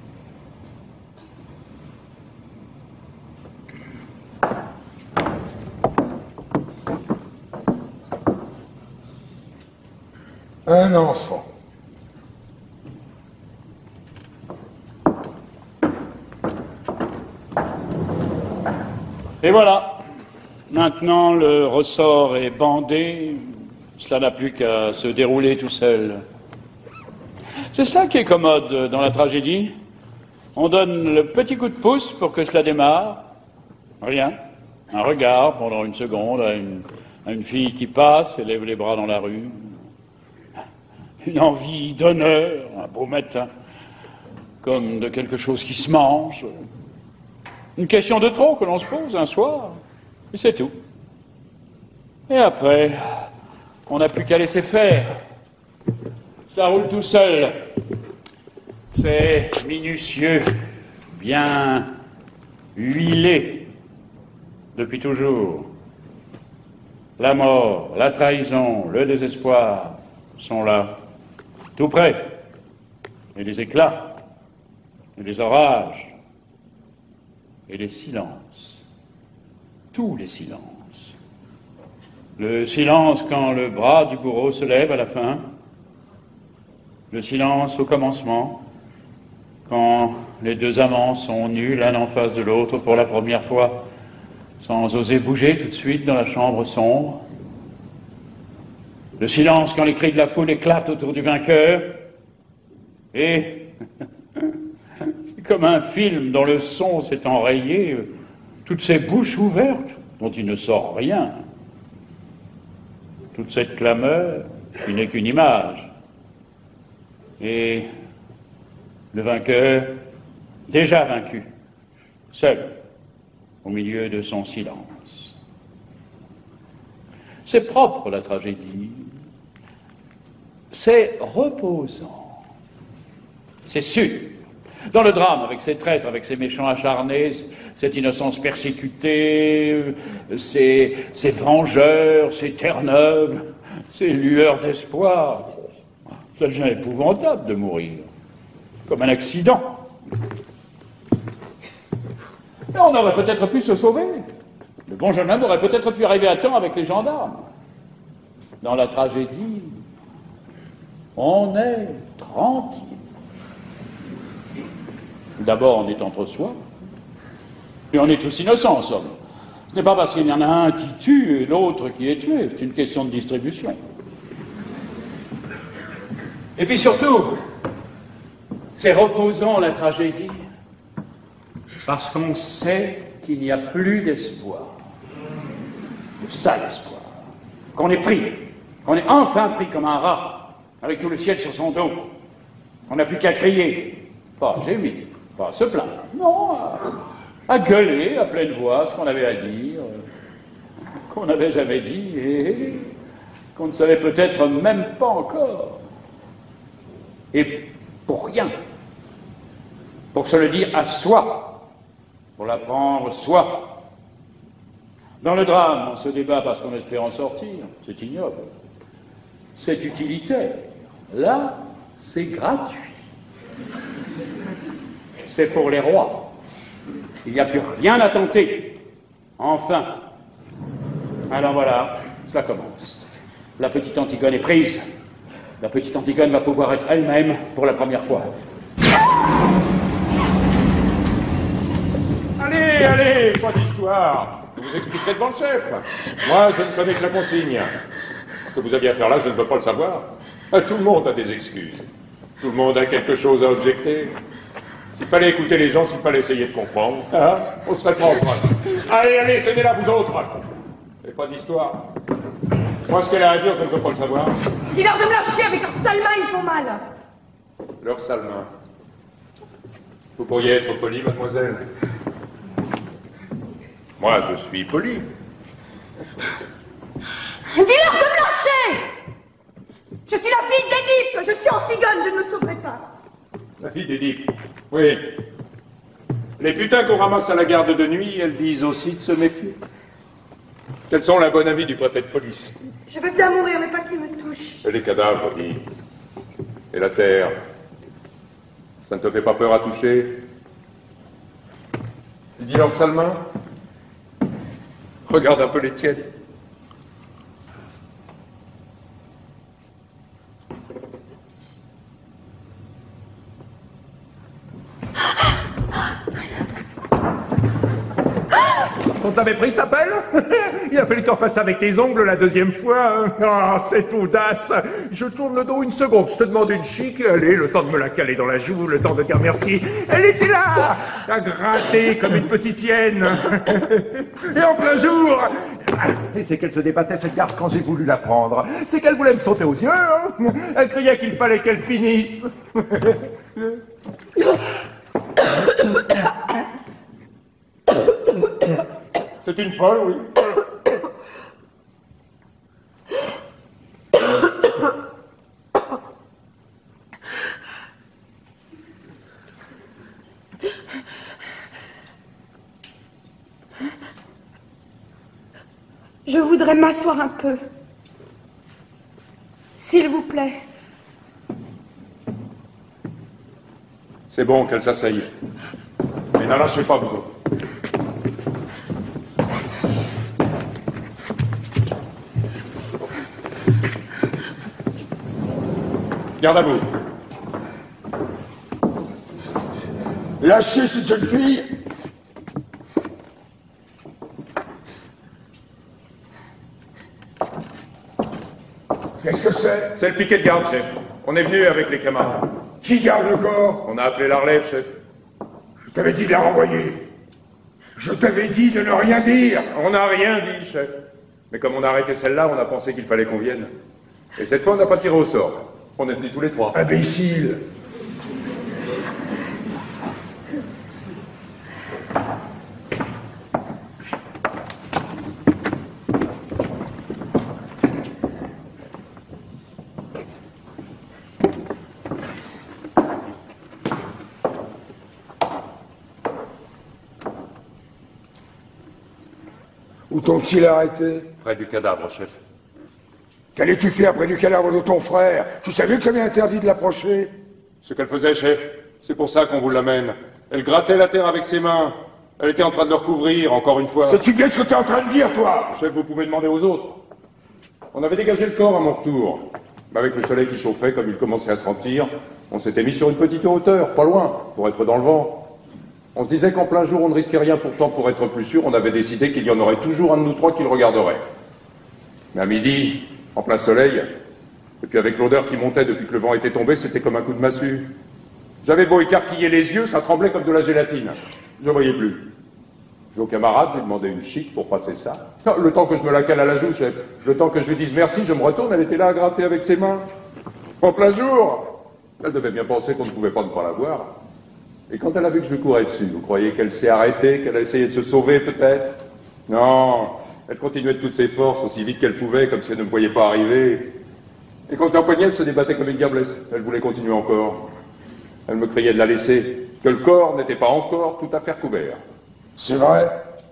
Un enfant. Et voilà. Maintenant, le ressort est bandé. Cela n'a plus qu'à se dérouler tout seul. C'est cela qui est commode dans la tragédie. On donne le petit coup de pouce pour que cela démarre. Rien. Un regard pendant une seconde à une fille qui passe et lève les bras dans la rue. Une envie d'honneur, un beau matin, comme de quelque chose qui se mange. Une question de trop que l'on se pose un soir, et c'est tout. Et après, on n'a plus qu'à laisser faire. Ça roule tout seul. C'est minutieux, bien huilé, depuis toujours. La mort, la trahison, le désespoir sont là, tout près. Et les éclats, et les orages, et les silences. Tous les silences. Le silence quand le bras du bourreau se lève à la fin. Le silence au commencement, quand les 2 amants sont nus l'un en face de l'autre pour la première fois, sans oser bouger tout de suite dans la chambre sombre. Le silence quand les cris de la foule éclatent autour du vainqueur. Et c'est comme un film dont le son s'est enrayé, toutes ces bouches ouvertes dont il ne sort rien. Toute cette clameur qui n'est qu'une image. Et le vainqueur, déjà vaincu, seul, au milieu de son silence. C'est propre, la tragédie. C'est reposant. C'est sûr. Dans le drame, avec ces traîtres, avec ces méchants acharnés, cette innocence persécutée, ces vengeurs, ces terre-neuves, ces lueurs d'espoir, ça devient épouvantable de mourir, comme un accident. Mais on aurait peut-être pu se sauver. Le bon jeune homme aurait peut-être pu arriver à temps avec les gendarmes. Dans la tragédie, on est tranquille. D'abord, on est entre soi, et on est tous innocents, en somme. Ce n'est pas parce qu'il y en a un qui tue et l'autre qui est tué, c'est une question de distribution. Et puis surtout, c'est reposant, la tragédie, parce qu'on sait qu'il n'y a plus d'espoir. Le sale espoir. Qu'on est pris, qu'on est enfin pris comme un rat, avec tout le ciel sur son dos. On n'a plus qu'à crier, pas à gémir, pas à se plaindre, non, à gueuler à pleine voix ce qu'on avait à dire, qu'on n'avait jamais dit et qu'on ne savait peut-être même pas encore. Et pour rien. Pour se le dire à soi, pour l'apprendre soi. Dans le drame, on se débat parce qu'on espère en sortir, c'est ignoble. C'est utilitaire. Là, C'est gratuit. C'est pour les rois. Il n'y a plus rien à tenter. Enfin. Alors voilà, cela commence. La petite Antigone est prise. La petite Antigone va pouvoir être elle-même pour la première fois. Allez, allez, pas d'histoire. Je vous expliquerai devant le chef. Moi, je ne connais que la consigne. Ce que vous aviez à faire là, je ne veux pas le savoir. Tout le monde a des excuses. Tout le monde a quelque chose à objecter. S'il fallait écouter les gens, s'il fallait essayer de comprendre, hein, on serait pas en train. Allez, allez, tenez-la vous autres. Et pas d'histoire. Moi, ce qu'elle a à dire, je ne veux pas le savoir. Dis-leur de me lâcher avec leurs sales mains, ils me font mal. Leurs sales mains. Vous pourriez être poli, mademoiselle. Moi, je suis poli. Dis-leur de me lâcher. Je suis la fille d'Édipe, je suis Antigone, je ne me sauverai pas. La fille d'Édipe. Oui. Les putains qu'on ramasse à la garde de nuit, elles disent aussi de se méfier. Quels sont la bonne avis du préfet de police? Je veux bien mourir, mais pas qu'il me touche. Et les cadavres, dit. Et la terre. Ça ne te fait pas peur à toucher? Tu dis leurs sales mains? Regarde un peu les tiennes. On t'avait pris cet appel? Il a fallu que tu refasses avec tes ongles la deuxième fois. Ah, cette audace. Je tourne le dos une seconde, je te demande une chic, allez, le temps de me la caler dans la joue, le temps de dire merci. Elle était là, à gratter comme une petite hyène. Et en plein jour. Et c'est qu'elle se débattait, cette garce, quand j'ai voulu la prendre. C'est qu'elle voulait me sauter aux yeux. Hein. Elle criait qu'il fallait qu'elle finisse. C'est une folle, oui. Je voudrais m'asseoir un peu. S'il vous plaît. C'est bon qu'elle s'asseye. Mais n'en lâchez pas, vous autres. Garde à vous. Lâchez cette jeune fille. Qu'est-ce que c'est? C'est le piquet de garde, chef. On est venu avec les camarades. Qui garde le corps? On a appelé la relève, chef. Je t'avais dit de la renvoyer. Je t'avais dit de ne rien dire. On n'a rien dit, chef. Mais comme on a arrêté celle-là, on a pensé qu'il fallait qu'on vienne. Et cette fois, on n'a pas tiré au sort. On est venus tous les trois. Imbécile. Où t'ont-ils arrêté? Près du cadavre, chef. Qu'allais-tu faire près du cadavre de ton frère? Tu savais que j'avais interdit de l'approcher? Ce qu'elle faisait, chef, c'est pour ça qu'on vous l'amène. Elle grattait la terre avec ses mains. Elle était en train de le recouvrir, encore une fois. Sais-tu bien ce que t'es en train de dire, toi? Chef, vous pouvez demander aux autres. On avait dégagé le corps à mon retour. Mais avec le soleil qui chauffait, comme il commençait à sentir, on s'était mis sur une petite hauteur, pas loin, pour être dans le vent. On se disait qu'en plein jour, on ne risquait rien. Pourtant, pour être plus sûr, on avait décidé qu'il y en aurait toujours un de nous trois qui le regarderait. Mais à midi, en plein soleil, et puis avec l'odeur qui montait depuis que le vent était tombé, c'était comme un coup de massue. J'avais beau écarquiller les yeux, ça tremblait comme de la gélatine. Je ne voyais plus. Je vais au camarade lui demander une chic pour passer ça. Le temps que je me la cale à la joue, chef, le temps que je lui dise merci, je me retourne, elle était là à gratter avec ses mains. En plein jour. Elle devait bien penser qu'on ne pouvait pas ne pas la voir. Et quand elle a vu que je lui courais dessus, vous croyez qu'elle s'est arrêtée, qu'elle a essayé de se sauver peut-être? Non, elle continuait de toutes ses forces, aussi vite qu'elle pouvait, comme si elle ne me voyait pas arriver. Et quand je l'empoignais, elle se débattait comme une diablesse. Elle voulait continuer encore. Elle me criait de la laisser, que le corps n'était pas encore tout à fait couvert. C'est vrai?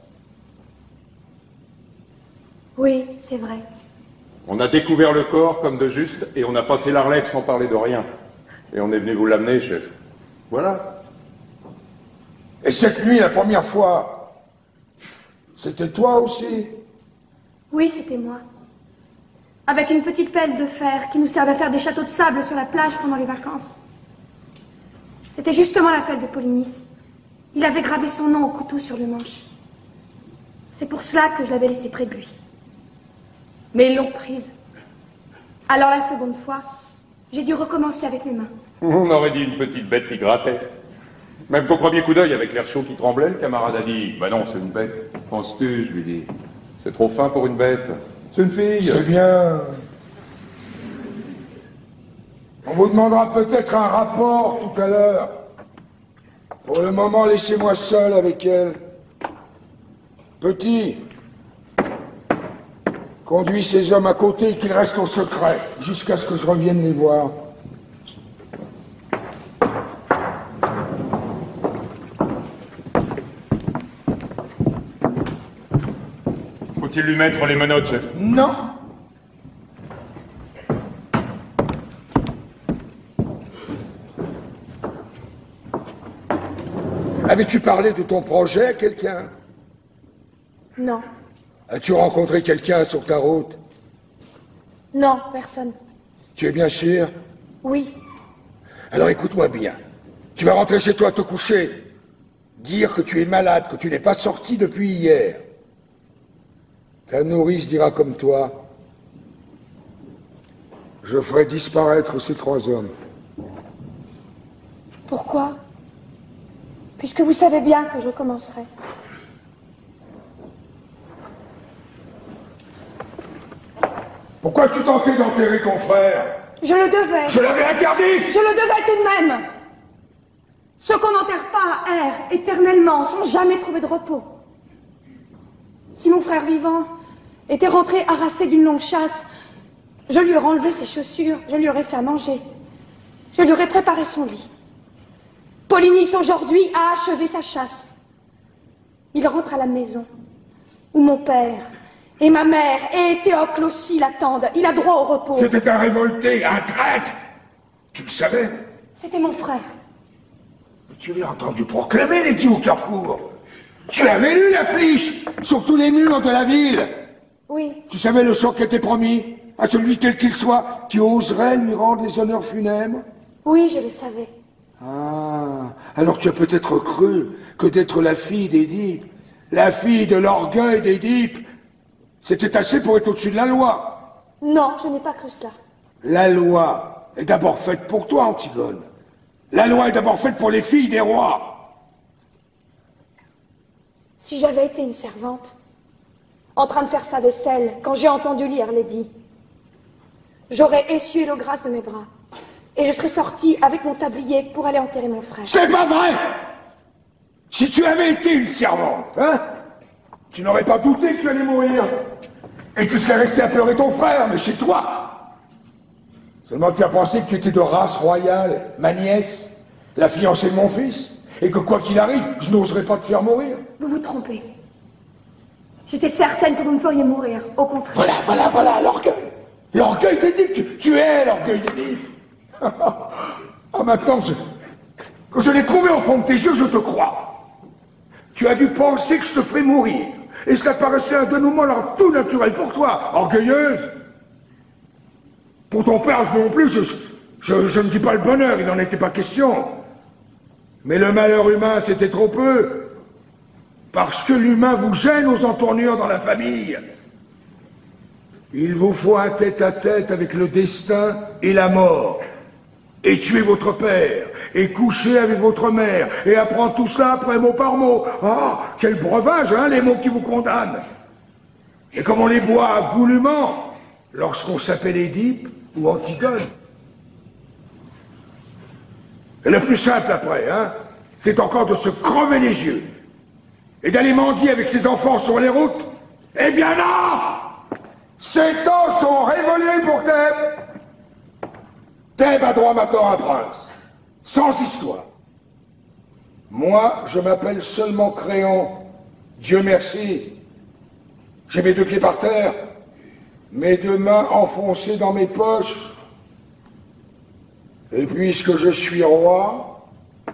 Oui, c'est vrai. On a découvert le corps comme de juste, et on a passé la relève sans parler de rien. Et on est venu vous l'amener, chef. Voilà. Et cette nuit, la première fois, c'était toi aussi? Oui, c'était moi. Avec une petite pelle de fer qui nous servait à faire des châteaux de sable sur la plage pendant les vacances. C'était justement la pelle de Polynice. Il avait gravé son nom au couteau sur le manche. C'est pour cela que je l'avais laissée près de lui. Mais ils l'ont prise. Alors la seconde fois, j'ai dû recommencer avec mes mains. On aurait dit une petite bête qui grattait. Même qu'au premier coup d'œil, avec l'air chaud qui tremblait, le camarade a dit « Bah non, c'est une bête. Penses-tu ?» Je lui dis « C'est trop fin pour une bête. C'est une fille. » C'est bien. On vous demandera peut-être un rapport tout à l'heure. Pour le moment, laissez-moi seul avec elle. Petit, conduis ces hommes à côté et qu'ils restent au secret, jusqu'à ce que je revienne les voir. Faut-il lui mettre les menottes, chef? Non. Avais-tu parlé de ton projet à quelqu'un? Non. As-tu rencontré quelqu'un sur ta route? Non, personne. Tu es bien sûr? Oui. Alors écoute-moi bien. Tu vas rentrer chez toi te coucher. Dire que tu es malade, que tu n'es pas sorti depuis hier. Ta nourrice dira comme toi. Je ferai disparaître ces 3 hommes. Pourquoi? Puisque vous savez bien que je recommencerai. Pourquoi tu tentais d'enterrer ton frère? Je le devais. Je l'avais interdit! Je le devais tout de même. Ceux qu'on n'enterre pas errent éternellement, sans jamais trouver de repos. Si mon frère vivant était rentré harassé d'une longue chasse, je lui aurais enlevé ses chaussures, je lui aurais fait à manger. Je lui aurais préparé son lit. Polynice aujourd'hui a achevé sa chasse. Il rentre à la maison, où mon père et ma mère et Théocle aussi l'attendent. Il a droit au repos. C'était un révolté, un traître. Tu le savais? C'était mon frère. Tu l'as entendu proclamer les dieux au carrefour. Tu avais lu l'affiche sur tous les murs de la ville. Oui. Tu savais le sort qui était promis à celui quel qu'il soit qui oserait lui rendre les honneurs funèbres? Oui, je le savais. Ah, alors tu as peut-être cru que d'être la fille d'Édipe, la fille de l'orgueil d'Édipe, c'était assez pour être au-dessus de la loi. Non, je n'ai pas cru cela. La loi est d'abord faite pour toi, Antigone. La loi est d'abord faite pour les filles des rois. Si j'avais été une servante, en train de faire sa vaisselle, quand j'ai entendu lire Lady, j'aurais essuyé l'eau grasse de mes bras, et je serais sortie avec mon tablier pour aller enterrer mon frère. C'est pas vrai! Si tu avais été une servante, hein, tu n'aurais pas douté que tu allais mourir. Et tu serais resté à pleurer ton frère, mais chez toi. Seulement tu as pensé que tu étais de race royale, ma nièce, la fiancée de mon fils, et que quoi qu'il arrive, je n'oserais pas te faire mourir. Vous vous trompez. J'étais certaine que vous me feriez mourir, au contraire. Voilà, l'orgueil. L'orgueil d'Édipe, tu es l'orgueil d'Édipe. Ah, maintenant, quand je l'ai trouvé au fond de tes yeux, je te crois. Tu as dû penser que je te ferais mourir. Et cela paraissait un dénouement alors tout naturel pour toi, orgueilleuse. Pour ton père non plus, je ne dis pas le bonheur, il n'en était pas question. Mais le malheur humain, c'était trop peu. Parce que l'humain vous gêne aux entournures dans la famille. Il vous faut un tête-à-tête avec le destin et la mort. Et tuer votre père, et coucher avec votre mère, et apprendre tout cela après mot par mot. Ah, quel breuvage, hein, les mots qui vous condamnent. Et comme on les boit goulûment, lorsqu'on s'appelle Édipe ou Antigone. Et le plus simple après, hein, c'est encore de se crever les yeux, et d'aller mendier avec ses enfants sur les routes. Eh bien non! Ces temps sont révolus pour Thèbes. Thèbes a droit maintenant à un prince, sans histoire. Moi, je m'appelle seulement Créon. Dieu merci. J'ai mes 2 pieds par terre, mes 2 mains enfoncées dans mes poches. Et puisque je suis roi,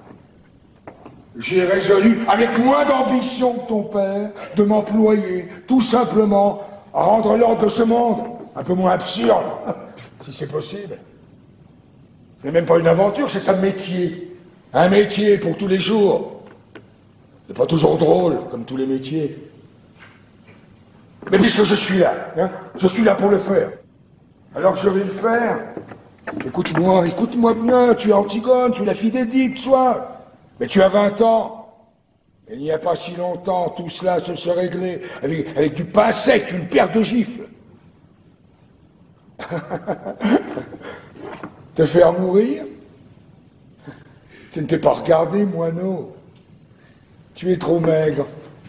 j'ai résolu, avec moins d'ambition que ton père, de m'employer tout simplement à rendre l'ordre de ce monde un peu moins absurde, si c'est possible. C'est même pas une aventure, c'est un métier. Un métier pour tous les jours. C'est pas toujours drôle, comme tous les métiers. Mais puisque je suis là, hein, je suis là pour le faire. Alors je vais le faire. Écoute-moi bien, tu es Antigone, tu es la fille d'Édipe, soit. Mais tu as 20 ans. Il n'y a pas si longtemps, tout cela se serait réglé avec du pain sec, une paire de gifles. Te faire mourir? Tu ne t'es pas regardé, moineau. Tu es trop maigre.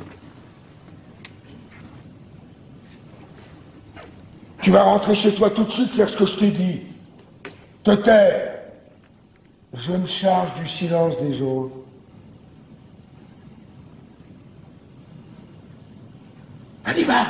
Tu vas rentrer chez toi tout de suite, faire ce que je t'ai dit. Te taire. Je me charge du silence des autres. Allez, va!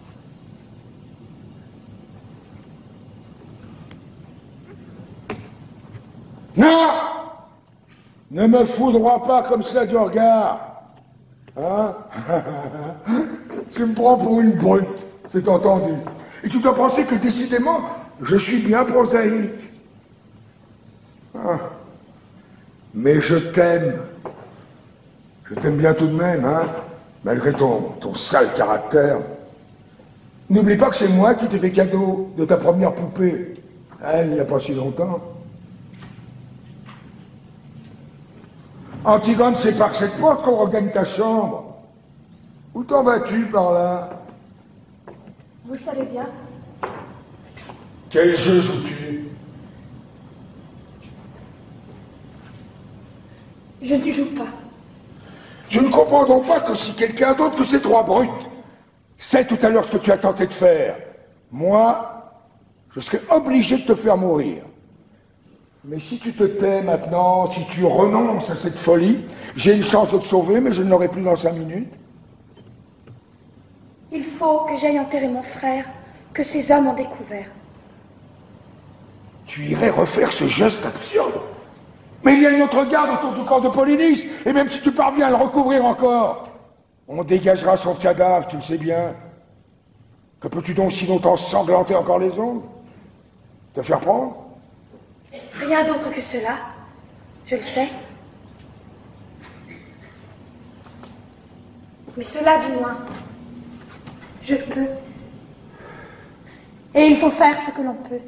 Non! Ne me foudroie pas comme ça du regard. Hein? Tu me prends pour une brute, c'est entendu. Et tu dois penser que décidément, je suis bien prosaïque. Ah. Mais je t'aime. Je t'aime bien tout de même, hein, malgré ton sale caractère. N'oublie pas que c'est moi qui t'ai fait cadeau de ta première poupée. Hein, il n'y a pas si longtemps. Antigone, c'est par cette porte qu'on regagne ta chambre. Où t'en vas-tu par là? Vous le savez bien. Quel jeu joues-tu? Je ne joue pas. Je ne comprends donc pas que si quelqu'un d'autre que ces trois brutes sait tout à l'heure ce que tu as tenté de faire, moi, je serais obligé de te faire mourir. Mais si tu te tais maintenant, si tu renonces à cette folie, j'ai une chance de te sauver, mais je ne l'aurai plus dans 5 minutes. Il faut que j'aille enterrer mon frère, que ces hommes ont découvert. Tu irais refaire ce geste absurde? Mais il y a une autre garde autour du corps de Polynice, et même si tu parviens à le recouvrir encore, on dégagera son cadavre, tu le sais bien. Que peux-tu donc si longtemps sanglanter encore les ongles? Te faire prendre? Rien d'autre que cela, je le sais. Mais cela, du moins, je peux. Et il faut faire ce que l'on peut.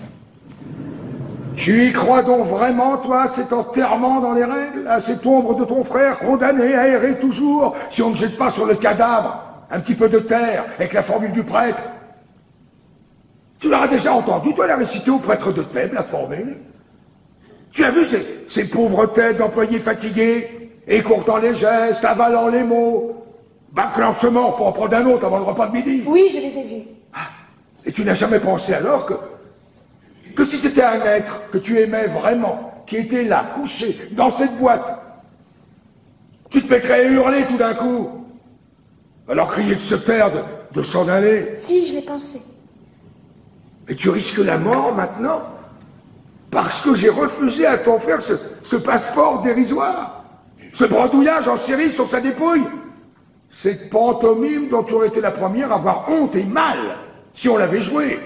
Tu y crois donc vraiment, toi, cet enterrement dans les règles, à cette ombre de ton frère, condamné à errer toujours, si on ne jette pas sur le cadavre un petit peu de terre, avec la formule du prêtre? Tu l'auras déjà entendu, toi, la réciter au prêtre de Thèbes, la formule? Tu as vu ces pauvres têtes d'employés fatigués, écourtant les gestes, avalant les mots, bâclant ce mort pour en prendre un autre avant le repas de midi? Oui, je les ai vus. Ah, et tu n'as jamais pensé alors que si c'était un être que tu aimais vraiment, qui était là, couché, dans cette boîte, tu te mettrais à hurler tout d'un coup, alors crier de se taire, de s'en aller? Si, je l'ai pensé. Mais tu risques la mort maintenant, parce que j'ai refusé à ton frère ce passeport dérisoire, ce bredouillage en Syrie sur sa dépouille, cette pantomime dont tu aurais été la première à avoir honte et mal si on l'avait joué.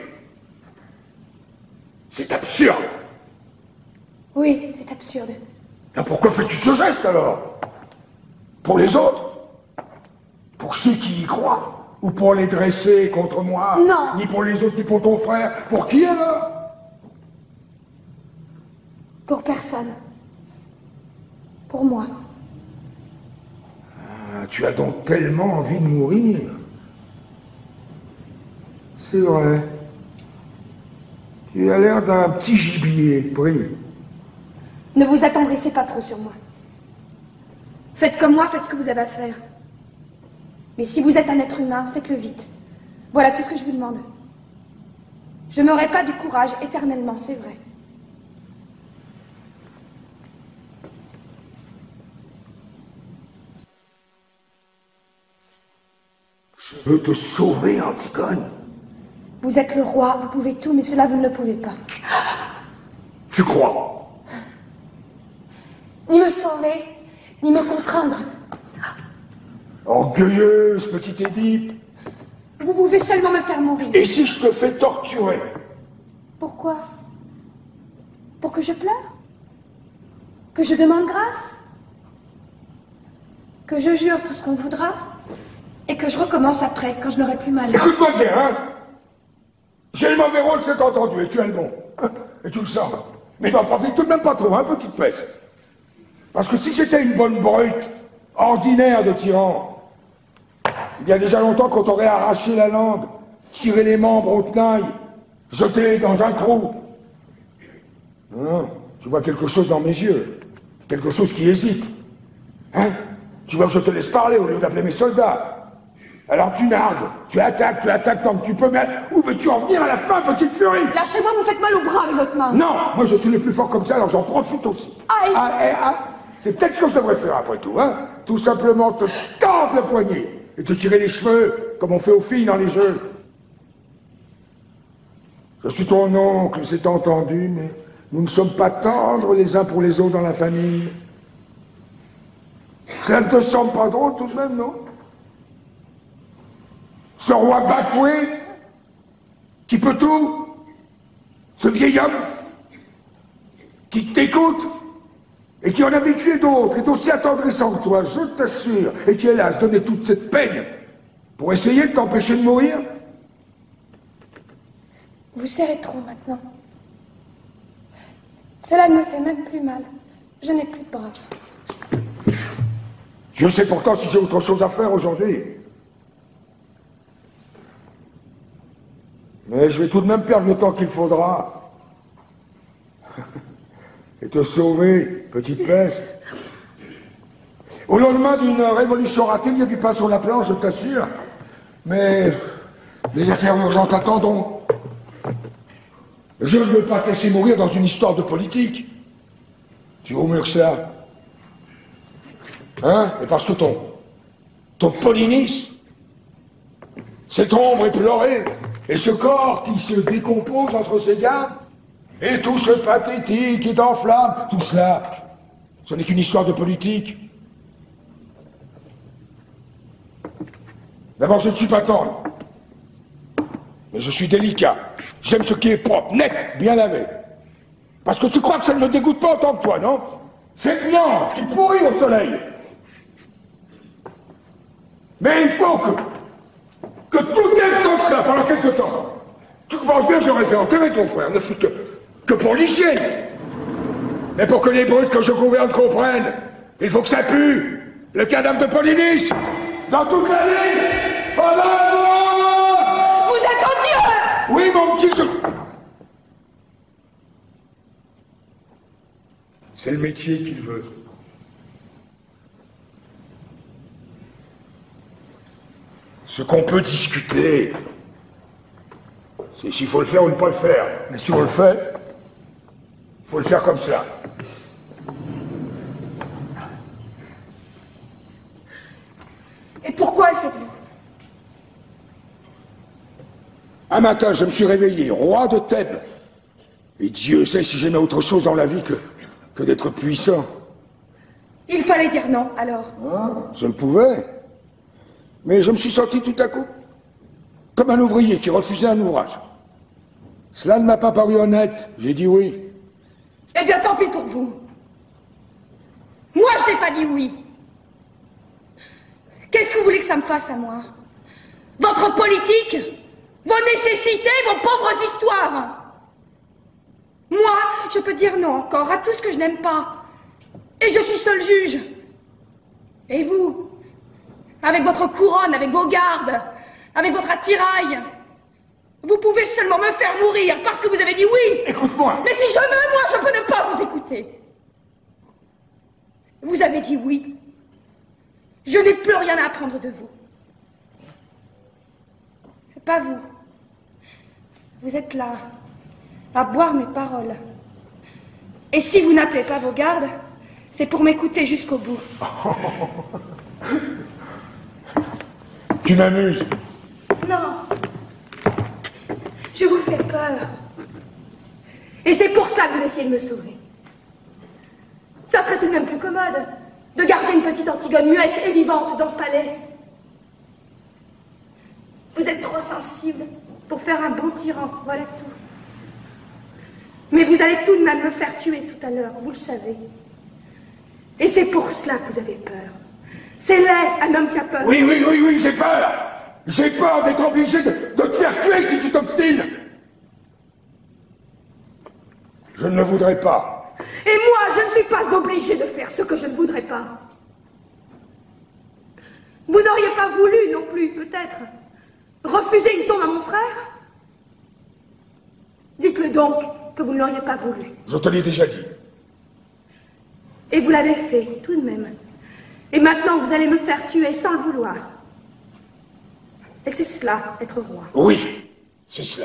C'est absurde. Oui, c'est absurde. Et pourquoi fais-tu ce geste alors? Pour les autres? Pour ceux qui y croient? Ou pour les dresser contre moi? Non. Ni pour les autres, ni pour ton frère? Pour qui alors? Pour personne. Pour moi. Ah, tu as donc tellement envie de mourir. C'est vrai. Tu as l'air d'un petit gibier pris. Ne vous attendrissez pas trop sur moi. Faites comme moi, faites ce que vous avez à faire. Mais si vous êtes un être humain, faites-le vite. Voilà tout ce que je vous demande. Je n'aurai pas du courage éternellement, c'est vrai. Je veux te sauver, Antigone. Vous êtes le roi, vous pouvez tout, mais cela, vous ne le pouvez pas. Tu crois? ni me sauver, ni me contraindre. Orgueilleuse, petite Édipe. Vous pouvez seulement me faire mourir. Et si je te fais torturer? Pourquoi? Pour que je pleure? Que je demande grâce? Que je jure tout ce qu'on voudra? Et que je recommence après, quand je n'aurai plus mal. Écoute-moi bien, hein. J'ai le mauvais rôle, c'est entendu, et tu as le bon. Et tu le sens. Mais t'en profites tout de même pas trop, hein, petite peste. Parce que si j'étais une bonne brute, ordinaire de tyran, il y a déjà longtemps qu'on t'aurait arraché la langue, tiré les membres au tenaille, jeté dans un trou. Non, tu vois quelque chose dans mes yeux, quelque chose qui hésite. Hein? Tu veux que je te laisse parler au lieu d'appeler mes soldats? Alors tu nargues, tu attaques tant que tu peux, mais où veux-tu en venir à la fin, petite furie? Lâchez-moi, vous faites mal au bras avec votre main. Non, moi je suis le plus fort comme ça, alors j'en profite aussi. Aïe. C'est peut-être ce que je devrais faire après tout, hein? Tout simplement te tendre le poignet et te tirer les cheveux, comme on fait aux filles dans les jeux. Je suis ton oncle, c'est entendu, mais nous ne sommes pas tendres les uns pour les autres dans la famille. Cela ne te semble pas drôle tout de même, non? Ce roi bafoué, qui peut tout, ce vieil homme, qui t'écoute, et qui en a habitué d'autres, est aussi attendrissant que toi, je t'assure, et qui, hélas, donnait toute cette peine pour essayer de t'empêcher de mourir. Vous serrez trop maintenant. Cela ne me fait même plus mal. Je n'ai plus de bras. Je sais pourtant si j'ai autre chose à faire aujourd'hui. Mais je vais tout de même perdre le temps qu'il faudra. Et te sauver, petite peste. Au lendemain d'une révolution ratée, il y a du pain sur la planche, je t'assure. Mais les affaires urgentes attendront. Je ne veux pas te laisser mourir dans une histoire de politique. Tu vaut mieux que ça. Hein? Et parce que ton Polynice, cette ombre éplorée, et ce corps qui se décompose entre ses gardes, et tout ce pathétique qui t'enflamme, tout cela, ce n'est qu'une histoire de politique. D'abord, je ne suis pas tendre, mais je suis délicat. J'aime ce qui est propre, net, bien lavé. Parce que tu crois que ça ne me dégoûte pas autant que toi, non? Cette viande qui pourrit au soleil. Mais il faut que tout aille comme ça pendant quelque temps. Tu penses bien que j'aurais fait enterrer ton frère, ne fût que pour l'hygiène. Mais pour que les brutes que je gouverne comprennent, il faut que ça pue. Le cadavre de Polynice, dans toute la ville, pendant un mois. Vous êtes odieux! Oui, mon petit... C'est le métier qu'il veut. Ce qu'on peut discuter, c'est s'il faut le faire ou ne pas le faire. Mais si on le fait, il faut le faire comme ça. Et pourquoi le faites-vous? Un matin, je me suis réveillé, roi de Thèbes. Et Dieu sait si j'aimais autre chose dans la vie que d'être puissant. Il fallait dire non, alors. Ah, je le pouvais. Mais je me suis senti tout à coup comme un ouvrier qui refusait un ouvrage. Cela ne m'a pas paru honnête. J'ai dit oui. Eh bien, tant pis pour vous. Moi, je n'ai pas dit oui. Qu'est-ce que vous voulez que ça me fasse à moi? Votre politique? Vos nécessités? Vos pauvres histoires? Moi, je peux dire non encore à tout ce que je n'aime pas. Et je suis seul juge. Et vous? Avec votre couronne, avec vos gardes, avec votre attirail, vous pouvez seulement me faire mourir parce que vous avez dit oui. Écoute-moi. Mais si je veux, moi, je peux ne pas vous écouter. Vous avez dit oui. Je n'ai plus rien à apprendre de vous. Pas vous. Vous êtes là, à boire mes paroles. Et si vous n'appelez pas vos gardes, c'est pour m'écouter jusqu'au bout. Tu m'amuses. Non. Je vous fais peur. Et c'est pour ça que vous essayez de me sauver. Ça serait tout de même plus commode de garder une petite Antigone muette et vivante dans ce palais. Vous êtes trop sensible pour faire un bon tyran, voilà tout. Mais vous allez tout de même me faire tuer tout à l'heure, vous le savez. Et c'est pour cela que vous avez peur. C'est laid, un homme qui a peur. Oui, j'ai peur. J'ai peur d'être obligé de te faire tuer si tu t'obstines. Je ne le voudrais pas. Et moi, je ne suis pas obligée de faire ce que je ne voudrais pas. Vous n'auriez pas voulu non plus, peut-être, refuser une tombe à mon frère? Dites-le donc que vous ne l'auriez pas voulu. Je te l'ai déjà dit. Et vous l'avez fait, tout de même. Et maintenant, vous allez me faire tuer sans le vouloir. Et c'est cela, être roi. Oui, c'est cela.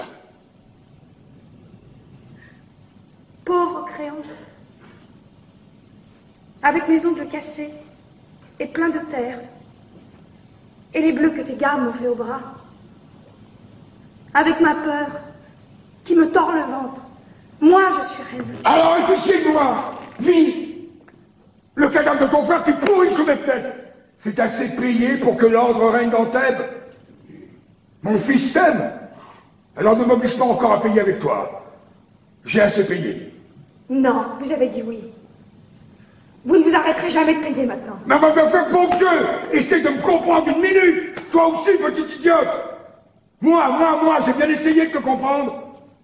Pauvre Créon. Avec mes ongles cassés et plein de terre. Et les bleus que tes gardes m'ont fait au bras. Avec ma peur qui me tord le ventre. Moi, je suis reine. Alors, épuisez-moi. Vis. Le cadavre de ton frère qui pourrit sous mes fenêtres. C'est assez payé pour que l'ordre règne dans Thèbes. Mon fils t'aime. Alors ne m'oblige pas encore à payer avec toi. J'ai assez payé. Non, vous avez dit oui. Vous ne vous arrêterez jamais de payer maintenant. Mais va faire bon Dieu. Essaye de me comprendre une minute. Toi aussi, petite idiote. Moi, j'ai bien essayé de te comprendre.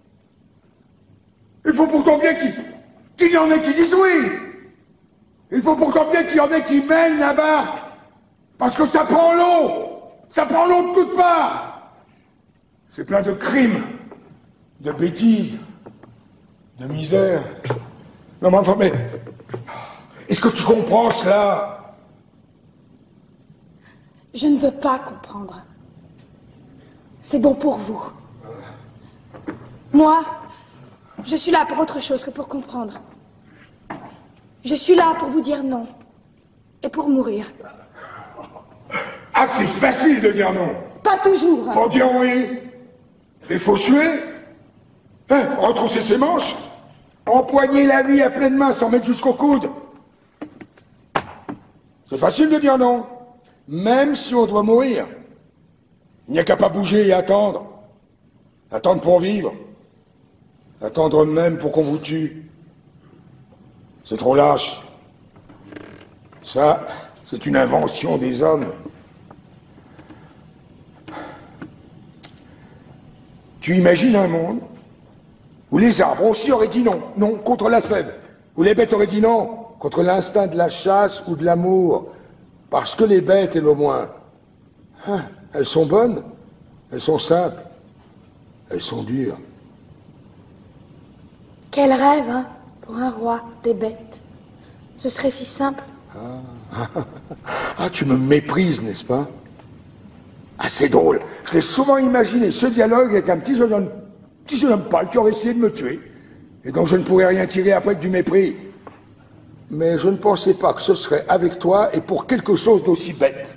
Il faut pourtant bien qu'il y en ait qui disent oui. Il faut pourtant bien qu'il y en ait qui mènent la barque. Parce que ça prend l'eau. Ça prend l'eau de toutes parts. C'est plein de crimes, de bêtises, de misère. Non mais enfin, mais... Est-ce que tu comprends cela? Je ne veux pas comprendre. C'est bon pour vous. Moi, je suis là pour autre chose que pour comprendre. Je suis là pour vous dire non. Et pour mourir. Ah, c'est facile de dire non. Pas toujours. Pour dire oui. Il faut suer. Retrousser ses manches. Empoigner la vie à pleine main sans mettre jusqu'au coude. C'est facile de dire non. Même si on doit mourir. Il n'y a qu'à pas bouger et attendre. Attendre pour vivre. Attendre même pour qu'on vous tue. C'est trop lâche. Ça, c'est une invention des hommes. Tu imagines un monde où les arbres aussi auraient dit non, non, contre la sève, où les bêtes auraient dit non, contre l'instinct de la chasse ou de l'amour, parce que les bêtes, elles au moins, elles sont bonnes, elles sont simples, elles sont dures. Quel rêve, hein, pour un roi, des bêtes. Ce serait si simple. Ah, tu me méprises, n'est-ce pas? Ah, c'est drôle. Je l'ai souvent imaginé, ce dialogue avec un petit jeune homme pâle qui aurait essayé de me tuer, et dont je ne pourrais rien tirer après que du mépris. Mais je ne pensais pas que ce serait avec toi et pour quelque chose d'aussi bête.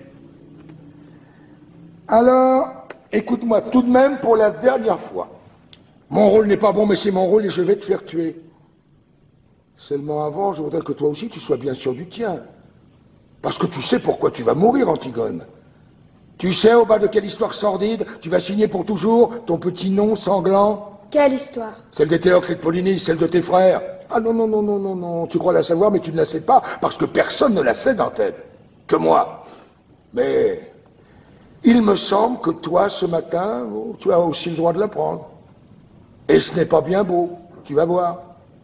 Alors, écoute-moi tout de même pour la dernière fois. Mon rôle n'est pas bon, mais c'est mon rôle et je vais te faire tuer. Seulement avant, je voudrais que toi aussi tu sois bien sûr du tien. Parce que tu sais pourquoi tu vas mourir, Antigone. Tu sais au bas de quelle histoire sordide tu vas signer pour toujours ton petit nom sanglant? Quelle histoire? Celle des Théocle et de Polynice, celle de tes frères. Ah non, tu crois la savoir, mais tu ne la sais pas, parce que personne ne la sait dans Thèbes. Que moi. Mais il me semble que toi, ce matin, tu as aussi le droit de l'apprendre. Et ce n'est pas bien beau, tu vas voir.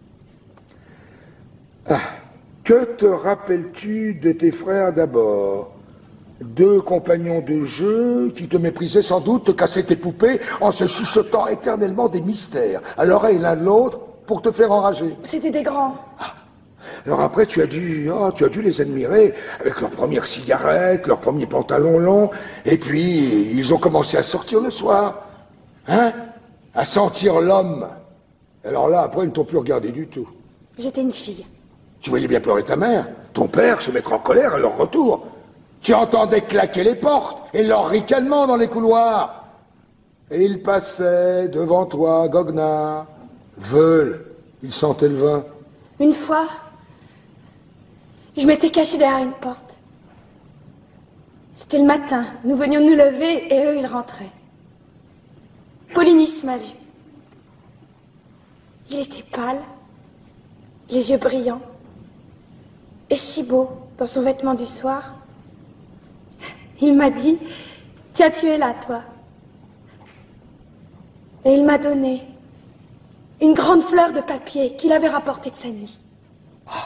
Ah, que te rappelles-tu de tes frères d'abord? 2 compagnons de jeu qui te méprisaient sans doute, te cassaient tes poupées en se chuchotant éternellement des mystères à l'oreille l'un de l'autre pour te faire enrager. C'était des grands. Ah. Alors après, tu as dû les admirer avec leurs premières cigarettes, leurs premiers pantalons longs, et puis ils ont commencé à sortir le soir, hein, à sentir l'homme. Alors là, après, ils ne t'ont plus regardé du tout. J'étais une fille. Tu voyais bien pleurer ta mère, ton père se mettre en colère à leur retour. Tu entendais claquer les portes et leur ricanement dans les couloirs. Et ils passaient devant toi, goguenards, veules, ils sentaient le vin. Une fois, Je m'étais cachée derrière une porte. C'était le matin. Nous venions de nous lever et eux, ils rentraient. Polynice m'a vu. Il était pâle, les yeux brillants, et si beau dans son vêtement du soir. Il m'a dit, tiens, tu es là, toi. Et il m'a donné une grande fleur de papier qu'il avait rapportée de sa nuit. Ah.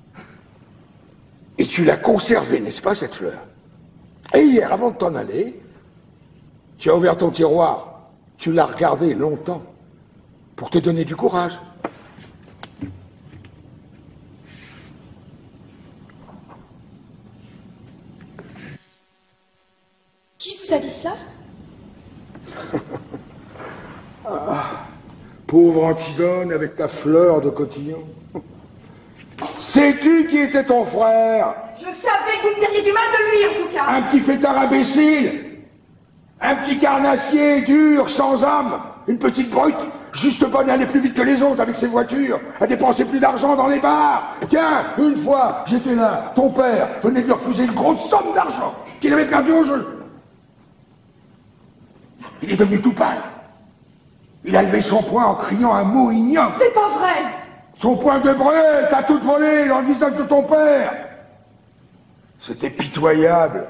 Et tu l'as conservée, n'est-ce pas, cette fleur? Et hier, avant de t'en aller, tu as ouvert ton tiroir, tu l'as regardé longtemps, pour te donner du courage. Qui vous a dit ça? Ah, pauvre Antigone avec ta fleur de cotillon. Sais-tu qui était ton frère? Je savais que vous me diriez du mal de lui, en tout cas. Un petit fêtard imbécile, un petit carnassier dur, sans âme, une petite brute, juste bonne à aller plus vite que les autres avec ses voitures, à dépenser plus d'argent dans les bars. Tiens, une fois, j'étais là, ton père venait de lui refuser une grosse somme d'argent qu'il avait perdu au jeu. Il est devenu tout pâle. Il a levé son poing en criant un mot ignoble. C'est pas vrai. Son poing de brûle, t'as tout volé dans le visage de ton père. C'était pitoyable.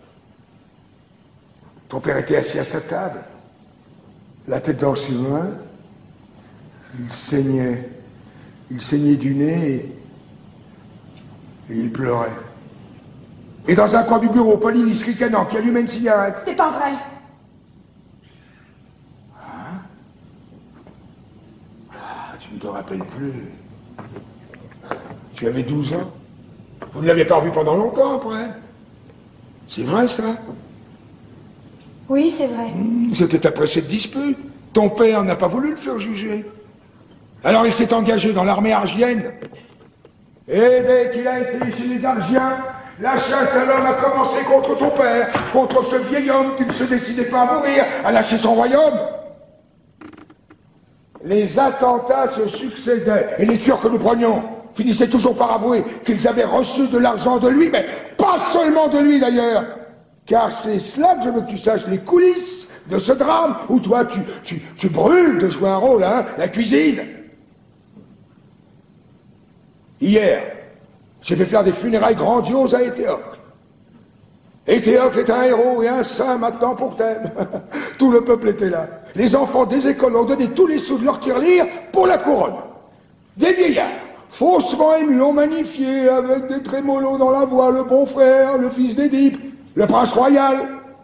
Ton père était assis à sa table, la tête dans ses mains. Il saignait. Il saignait du nez et il pleurait. Et dans un coin du bureau, Polynice ricanant qui allumait une cigarette. C'est pas vrai. Tu ne te rappelles plus. Tu avais 12 ans. Vous ne l'avez pas revu pendant longtemps, après. C'est vrai, ça? Oui, c'est vrai. C'était après cette dispute. Ton père n'a pas voulu le faire juger. Alors il s'est engagé dans l'armée argienne. Et dès qu'il a été chez les Argiens, la chasse à l'homme a commencé contre ton père, contre ce vieil homme qui ne se décidait pas à mourir, à lâcher son royaume. Les attentats se succédaient, et les tueurs que nous prenions finissaient toujours par avouer qu'ils avaient reçu de l'argent de lui, mais pas seulement de lui d'ailleurs, car c'est cela que je veux que tu saches, les coulisses de ce drame, où toi tu brûles de jouer un rôle, hein, la cuisine. Hier, j'ai fait faire des funérailles grandioses à Éthéocle. Éthéocle est un héros et un saint maintenant pour Thèbes. Tout le peuple était là. Les enfants des écoles ont donné tous les sous de leur tirelire pour la couronne. Des vieillards, faussement émus, ont magnifié avec des trémolos dans la voix le bon frère, le fils d'Édipe, le prince royal.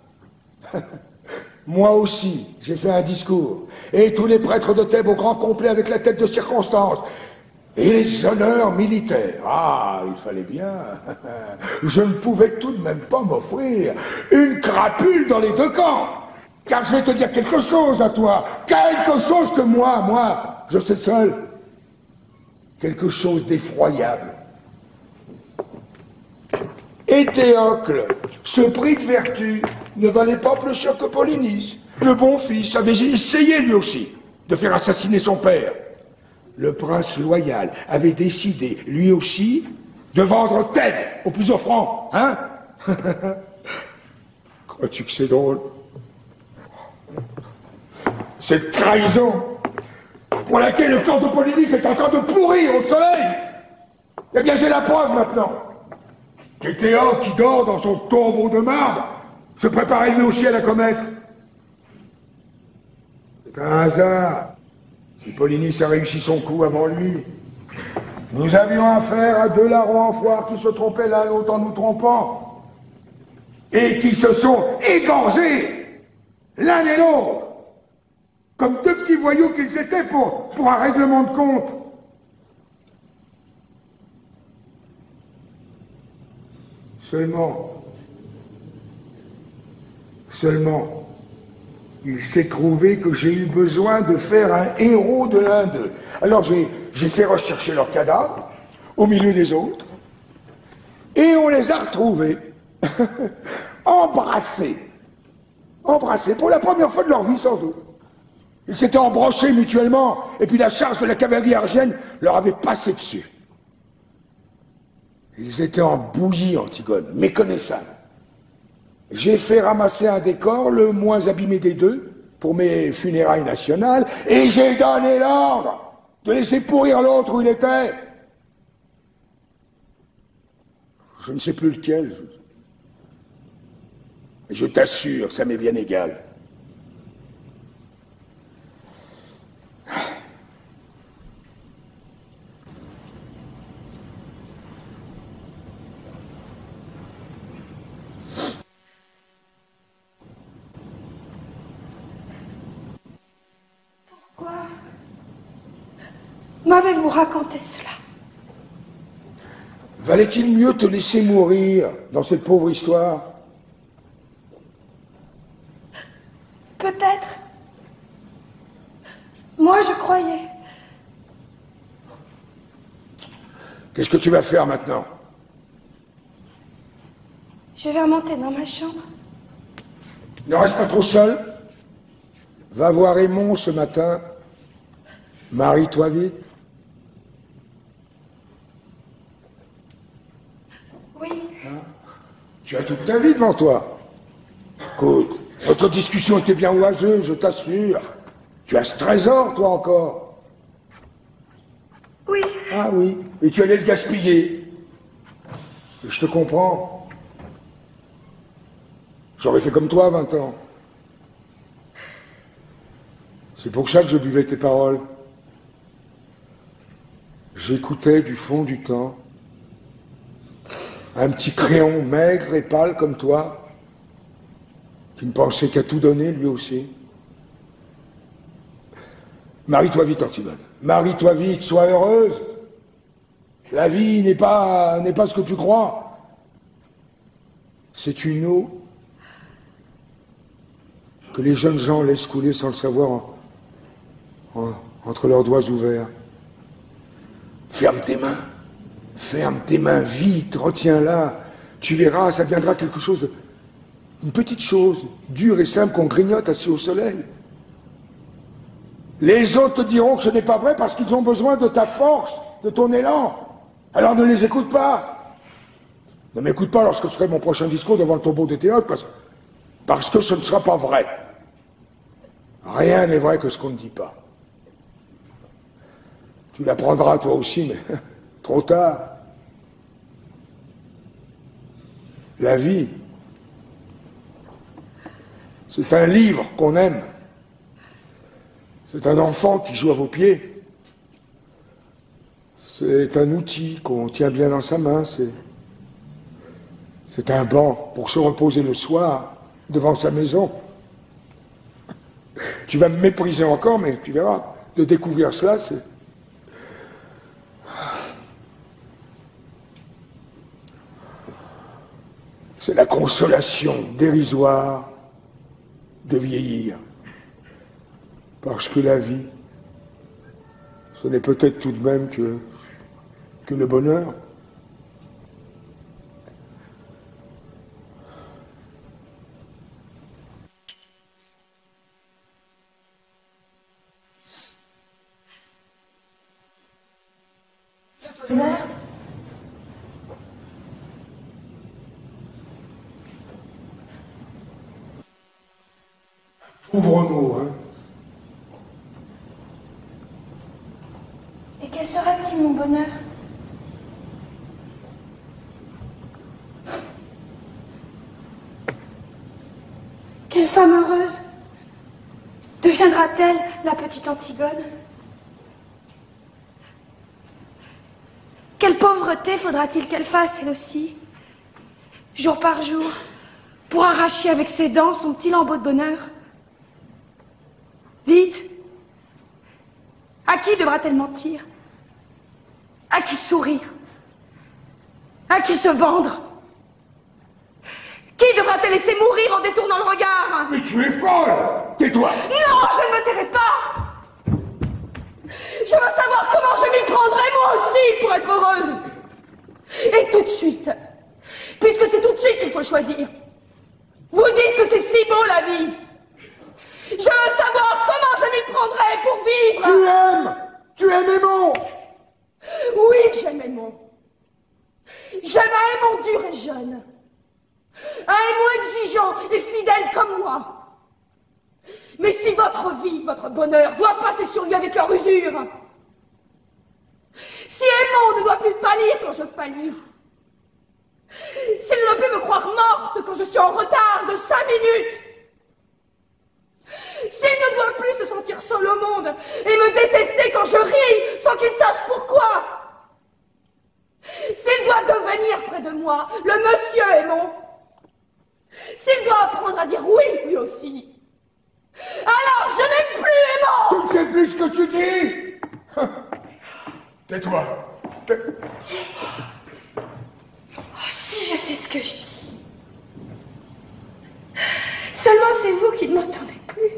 Moi aussi, j'ai fait un discours. Et tous les prêtres de Thèbes au grand complet avec la tête de circonstance. Et les honneurs militaires. Ah, il fallait bien. Je ne pouvais tout de même pas m'offrir une crapule dans les deux camps. Car je vais te dire quelque chose à toi. Quelque chose que moi, je sais seul. Quelque chose d'effroyable. Éthéocle, ce prix de vertu, ne valait pas plus cher que Polynice. Le bon fils avait essayé lui aussi de faire assassiner son père. Le prince loyal avait décidé, lui aussi, de vendre Thèbes au plus offrant, hein? Crois-tu que c'est drôle? Cette trahison pour laquelle le corps de Polynice est en train de pourrir au soleil. Eh bien, j'ai la preuve maintenant. Éthéocle, qui dort dans son tombeau de marbre, se préparait lui aussi à la commettre. C'est un hasard. Si Polynice a réussi son coup avant lui, nous avions affaire à deux larrons en foire qui se trompaient l'un l'autre en nous trompant, et qui se sont égorgés l'un et l'autre, comme deux petits voyous qu'ils étaient pour un règlement de compte. Seulement, il s'est trouvé que j'ai eu besoin de faire un héros de l'un d'eux. Alors j'ai fait rechercher leurs cadavres, au milieu des autres, et on les a retrouvés, embrassés, pour la première fois de leur vie sans doute. Ils s'étaient embrochés mutuellement, et puis la charge de la cavalerie argienne leur avait passé dessus. Ils étaient en bouillie, Antigone, méconnaissables. J'ai fait ramasser un décor, le moins abîmé des deux, pour mes funérailles nationales, et j'ai donné l'ordre de laisser pourrir l'autre où il était. Je ne sais plus lequel. Je t'assure, ça m'est bien égal. Pourquoi m'avez-vous raconté cela? Valait-il mieux te laisser mourir dans cette pauvre histoire? Peut-être. Moi, je croyais. Qu'est-ce que tu vas faire maintenant? Je vais remonter dans ma chambre. Ne reste pas trop seul. Va voir Aymon ce matin. Marie-toi vite. Oui. Tu as toute ta vie devant toi. Écoute, notre discussion était bien oiseuse, je t'assure. Tu as ce trésor, toi, encore. Oui. Ah oui, et tu allais le gaspiller. Et je te comprends. J'aurais fait comme toi à 20 ans. C'est pour ça que je buvais tes paroles. J'écoutais du fond du temps un petit crayon maigre et pâle comme toi, qui ne pensait qu'à tout donner, lui aussi. Marie-toi vite, Antigone. Marie-toi vite, sois heureuse. La vie n'est pas ce que tu crois. C'est une eau que les jeunes gens laissent couler sans le savoir entre leurs doigts ouverts. Ferme tes mains vite, retiens-la. Tu verras, ça deviendra quelque chose une petite chose, dure et simple qu'on grignote assis au soleil. Les autres te diront que ce n'est pas vrai parce qu'ils ont besoin de ta force, de ton élan. Alors ne les écoute pas. Ne m'écoute pas lorsque je ferai mon prochain discours devant le tombeau de Théocle parce que ce ne sera pas vrai. Rien n'est vrai que ce qu'on ne dit pas. Tu l'apprendras toi aussi, mais trop tard. La vie, c'est un livre qu'on aime. C'est un enfant qui joue à vos pieds. C'est un outil qu'on tient bien dans sa main. C'est un banc pour se reposer le soir devant sa maison. Tu vas me mépriser encore, mais tu verras. De découvrir cela, c'est la consolation dérisoire de vieillir. Parce que la vie, ce n'est peut-être tout de même que le bonheur. Bonheur. Pauvre mot, hein. Et quel sera-t-il, mon bonheur? Quelle femme heureuse deviendra-t-elle, la petite Antigone? Quelle pauvreté faudra-t-il qu'elle fasse, elle aussi, jour par jour, pour arracher avec ses dents son petit lambeau de bonheur? Dites, à qui devra-t-elle mentir? À qui sourire? À qui se vendre? Qui devra-t-elle laisser mourir en détournant le regard? Mais tu es folle! Tais-toi! Non, je ne me tairai pas! Je veux savoir comment je m'y prendrai moi aussi pour être heureuse! Et tout de suite, puisque c'est tout de suite qu'il faut choisir. Vous dites que c'est si beau la vie! Je veux savoir comment je m'y prendrai pour vivre! Tu aimes Aymon! Oui, j'aime Aymon. J'aime un aimant dur et jeune. Un aimant exigeant et fidèle comme moi. Mais si votre vie, votre bonheur, doit passer sur lui avec leur usure, si aimant ne doit plus pâlir quand je pâlis, s'il ne doit plus me croire morte quand je suis en retard de 5 minutes, s'il ne doit plus se sentir seul au monde et me détester quand je ris sans qu'il sache pourquoi, s'il doit devenir près de moi le monsieur aimant, s'il doit apprendre à dire oui lui aussi, alors je n'ai plus aimant. Tu ne sais plus ce que tu dis. Tais-toi. Oh, si je sais ce que je dis. Seulement c'est vous qui ne m'entendez plus.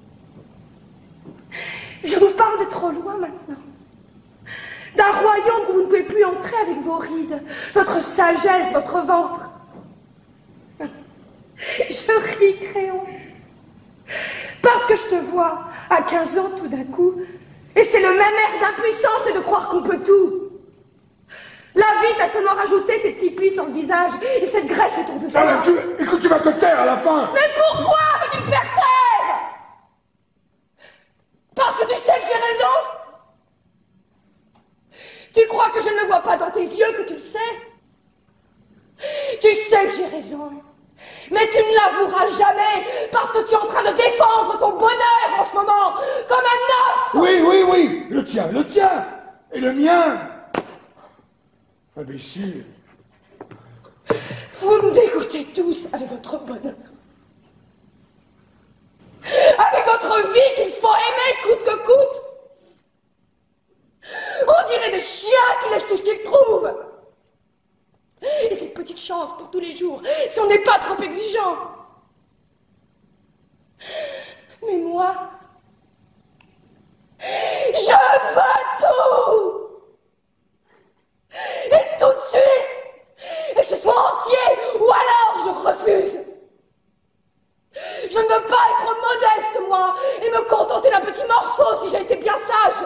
Je vous parle de trop loin maintenant. D'un royaume où vous ne pouvez plus entrer avec vos rides, votre sagesse, votre ventre. Je ris, Créon. Parce que je te vois à 15 ans tout d'un coup, et c'est le même air d'impuissance et de croire qu'on peut tout. La vie t'a seulement rajouté ces petits plis sur le visage et cette graisse autour de toi. Non, mais écoute, tu vas te taire à la fin. Mais pourquoi veux-tu me faire taire? Parce que tu sais que j'ai raison? Tu crois que je ne le vois pas dans tes yeux que tu le sais? Tu sais que j'ai raison. Mais tu ne l'avoueras jamais parce que tu es en train de défendre ton bonheur en ce moment, comme un os. Oui, le tien, et le mien. Imbécile. Vous me dégoûtez tous avec votre bonheur. Avec votre vie qu'il faut aimer coûte que coûte. On dirait des chiens qui lèchent tout ce qu'ils trouvent. Et cette petite chance pour tous les jours, si on n'est pas trop exigeant. Mais moi, je veux tout. Et tout de suite. Et que ce soit entier, ou alors je refuse. Je ne veux pas être modeste, moi, et me contenter d'un petit morceau si j'ai été bien sage.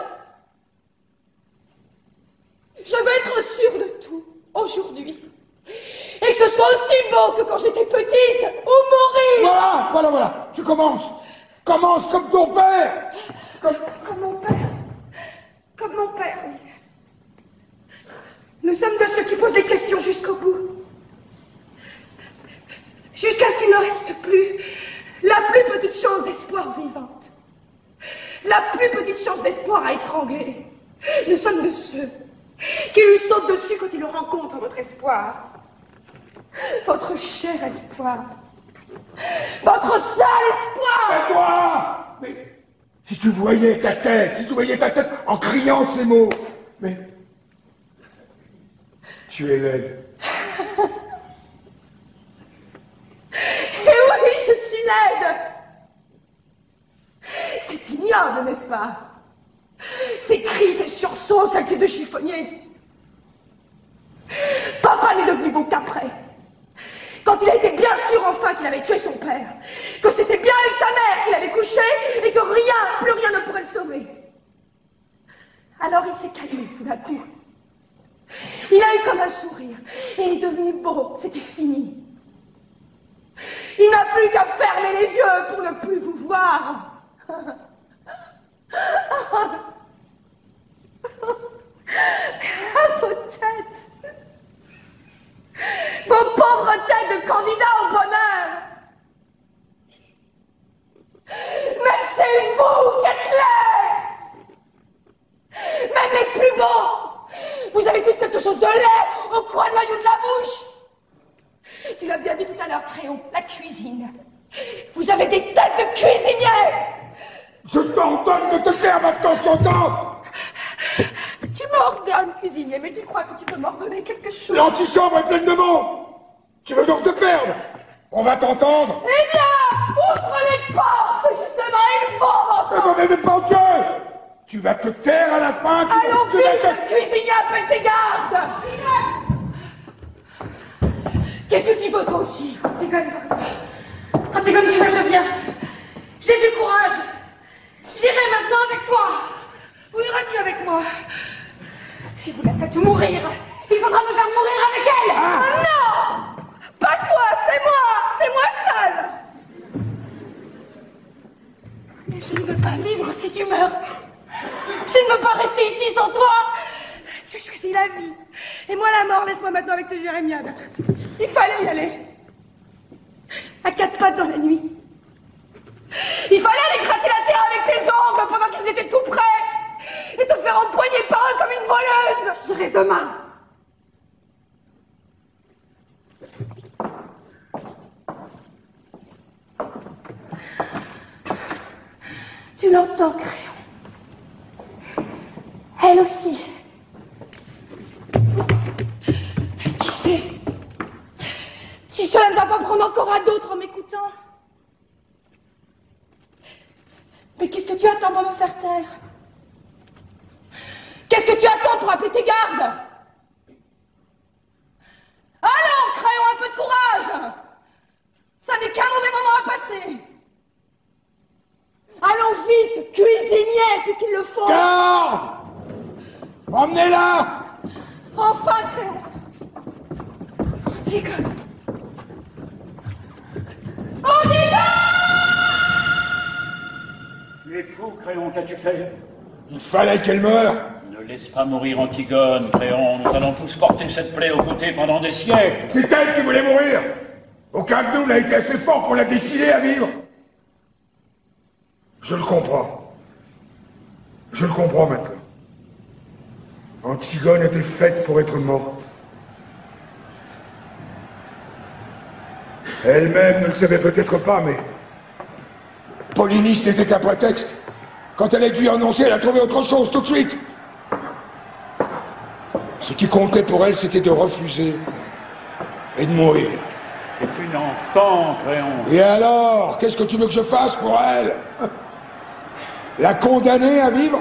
Je veux être sûre de tout, aujourd'hui. Et que ce soit aussi beau que quand j'étais petite, ou mourir. Voilà. Tu commences. Commence comme ton père. Comme mon père. Comme mon père, oui. Nous sommes de ceux qui posent les questions jusqu'au bout. Jusqu'à ce qu'il ne reste plus la plus petite chance d'espoir vivante. La plus petite chance d'espoir à étrangler. Nous sommes de ceux qui lui sautent dessus quand ils le rencontrent, votre espoir. Votre cher espoir. Votre sale espoir. Et toi? Mais si tu voyais ta tête, en criant ces mots. Mais tu es laide. Et oui, je suis laide. C'est ignoble, n'est-ce pas? Ces cris, ces sursauts, cette tête de chiffonnier. Papa n'est devenu beau qu'après. Quand il a été bien sûr enfin qu'il avait tué son père, que c'était bien avec sa mère qu'il avait couché et que rien, plus rien ne pourrait le sauver. Alors il s'est calmé tout d'un coup. Il a eu comme un sourire et il est devenu beau, c'était fini. Il n'a plus qu'à fermer les yeux pour ne plus vous voir. À vos têtes. Vos pauvres têtes de candidats au bonheur. Mais c'est vous qui êtes laids. Même les plus beaux. Vous avez tous quelque chose de laid au coin de l'œil ou de la bouche. Tu l'as bien dit tout à l'heure, Créon, la cuisine. Vous avez des têtes de cuisiniers. Je t'ordonne de te taire maintenant, tu entends? Tu m'ordonnes, cuisinier, mais tu crois que tu peux m'ordonner quelque chose? L'antichambre est pleine de monde. Tu veux donc te perdre? On va t'entendre. Eh bien, ouvre les portes, justement, il faut m'entendre. Mais pas en Dieu. Tu vas te taire à la fin. Allons vite, cuisinier, appelle tes gardes. Qu'est-ce que tu veux, toi aussi? Antigone, Antigone, tu vois, je viens. J'ai du courage. J'irai maintenant avec toi. Où iras-tu avec moi? Si vous la faites mourir, il faudra me faire mourir avec elle. tu meurs. Je ne veux pas rester ici sans toi. Tu as choisi la vie. Et moi la mort, laisse-moi maintenant avec tes jérémiades. Il fallait y aller. À quatre pattes dans la nuit. Il fallait aller gratter la terre avec tes ongles pendant qu'ils étaient tout près. Et te faire empoigner par eux comme une voleuse. Je serai demain. Tu l'entends, Créon. Elle aussi. Qui sait si cela ne va pas prendre encore à d'autres en m'écoutant. Mais qu'est-ce que tu attends pour me faire taire? Qu'est-ce que tu attends pour appeler tes gardes? Allons, Créon, un peu de courage. Ça n'est qu'un mauvais moment à passer. Allons vite, cuisinier, puisqu'ils le font. Garde! Emmenez-la! Enfin, Créon. Antigone. Antigone! Tu es fou, Créon, qu'as-tu fait? Il fallait qu'elle meure. Ne laisse pas mourir Antigone, Créon. Nous allons tous porter cette plaie aux côtés pendant des siècles. C'est elle qui voulait mourir. Aucun de nous n'a été assez fort pour la décider à vivre. Je le comprends. Je le comprends maintenant. Antigone était faite pour être morte. Elle-même ne le savait peut-être pas, mais Polynice n'était qu'un prétexte. Quand elle a dû annoncer, elle a trouvé autre chose tout de suite. Ce qui comptait pour elle, c'était de refuser et de mourir. C'est une enfant, Créon. Et alors, qu'est-ce que tu veux que je fasse pour elle? La condamner à vivre?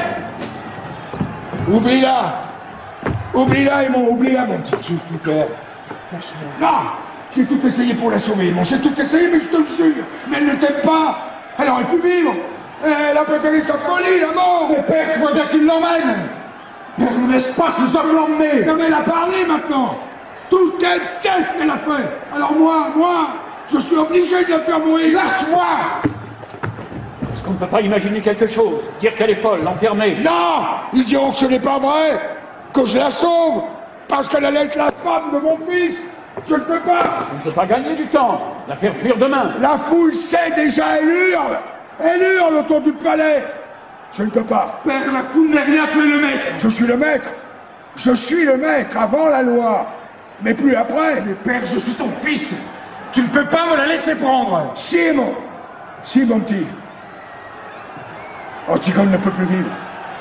Oublie-la! Oublie-la, Aimon, oublie-la, mon petit fouteur. Non! J'ai tout essayé pour la sauver, Aimon, j'ai tout essayé, mais je te le jure, mais elle ne t'aime pas! Elle aurait pu vivre! Elle a préféré sa folie, la mort! Mais père, tu vois bien qu'il l'emmène! Père, ne laisse pas ces hommes l'emmener! Non mais elle a parlé maintenant! Tout elle sait ce qu'elle a fait! Alors moi, je suis obligé de la faire mourir! Lâche-moi! Est-ce qu'on ne peut pas imaginer quelque chose? Dire qu'elle est folle, l'enfermer? Non! Ils diront que ce n'est pas vrai! Que je la sauve! Parce qu'elle allait être la femme de mon fils! Je ne peux pas! On ne peut pas gagner du temps. La faire fuir demain. La foule sait déjà, elle hurle! Elle hurle autour du palais! Je ne peux pas. Père, la foule n'est rien, tu es le maître! Je suis le maître! Je suis le maître avant la loi! Mais plus après! Mais père, je suis ton fils! Tu ne peux pas me la laisser prendre! Si, mon petit. Antigone ne peut plus vivre.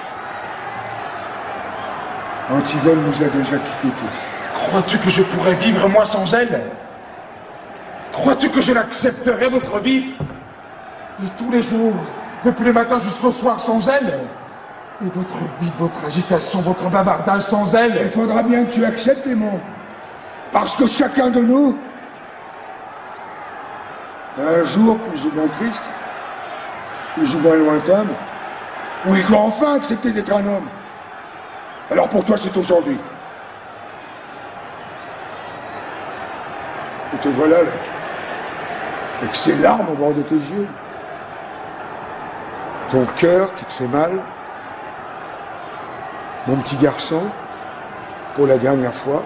Antigone nous a déjà quittés tous. Crois-tu que je pourrais vivre moi sans elle? Crois-tu que je l'accepterais, votre vie? Et tous les jours, depuis le matin jusqu'au soir sans elle? Et votre vie, votre agitation, votre bavardage sans elle? Il faudra bien que tu acceptes, Aimon. Parce que chacun de nous, un jour plus ou moins triste, plus ou moins lointain, où il doit enfin accepter d'être un homme. Alors pour toi, c'est aujourd'hui. Et te voilà là, avec ces larmes au bord de tes yeux. Ton cœur qui te fait mal. Mon petit garçon, pour la dernière fois.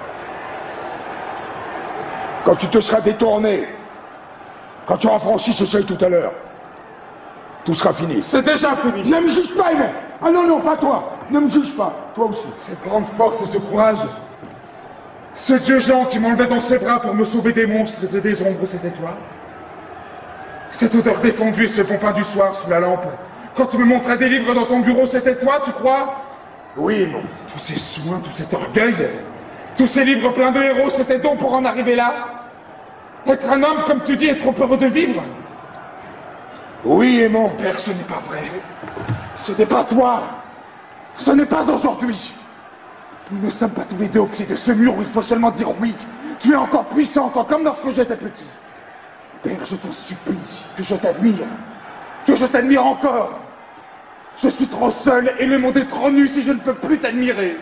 Quand tu te seras détourné, quand tu auras franchi ce seuil tout à l'heure, tout sera fini. C'est déjà fini. Ne me juge pas, Aimon. Ah non, non, pas toi. Ne me juge pas. Toi aussi. Cette grande force et ce courage, ce Dieu Jean qui m'enlevait dans ses bras pour me sauver des monstres et des ombres, c'était toi? Cette odeur défendue et ce bon pain du soir sous la lampe, quand tu me montrais des livres dans ton bureau, c'était toi, tu crois? Oui, Aimon. Tous ces soins, tout cet orgueil, tous ces livres pleins de héros, c'était donc pour en arriver là? Être un homme, comme tu dis, est trop heureux de vivre? Oui, Aimon. Père, ce n'est pas vrai. Ce n'est pas toi. Ce n'est pas aujourd'hui. Nous ne sommes pas tous les deux au pied de ce mur où il faut seulement dire oui. Tu es encore puissant, comme lorsque j'étais petit. Père, je t'en supplie, que je t'admire. Que je t'admire encore. Je suis trop seul et le monde est trop nu si je ne peux plus t'admirer.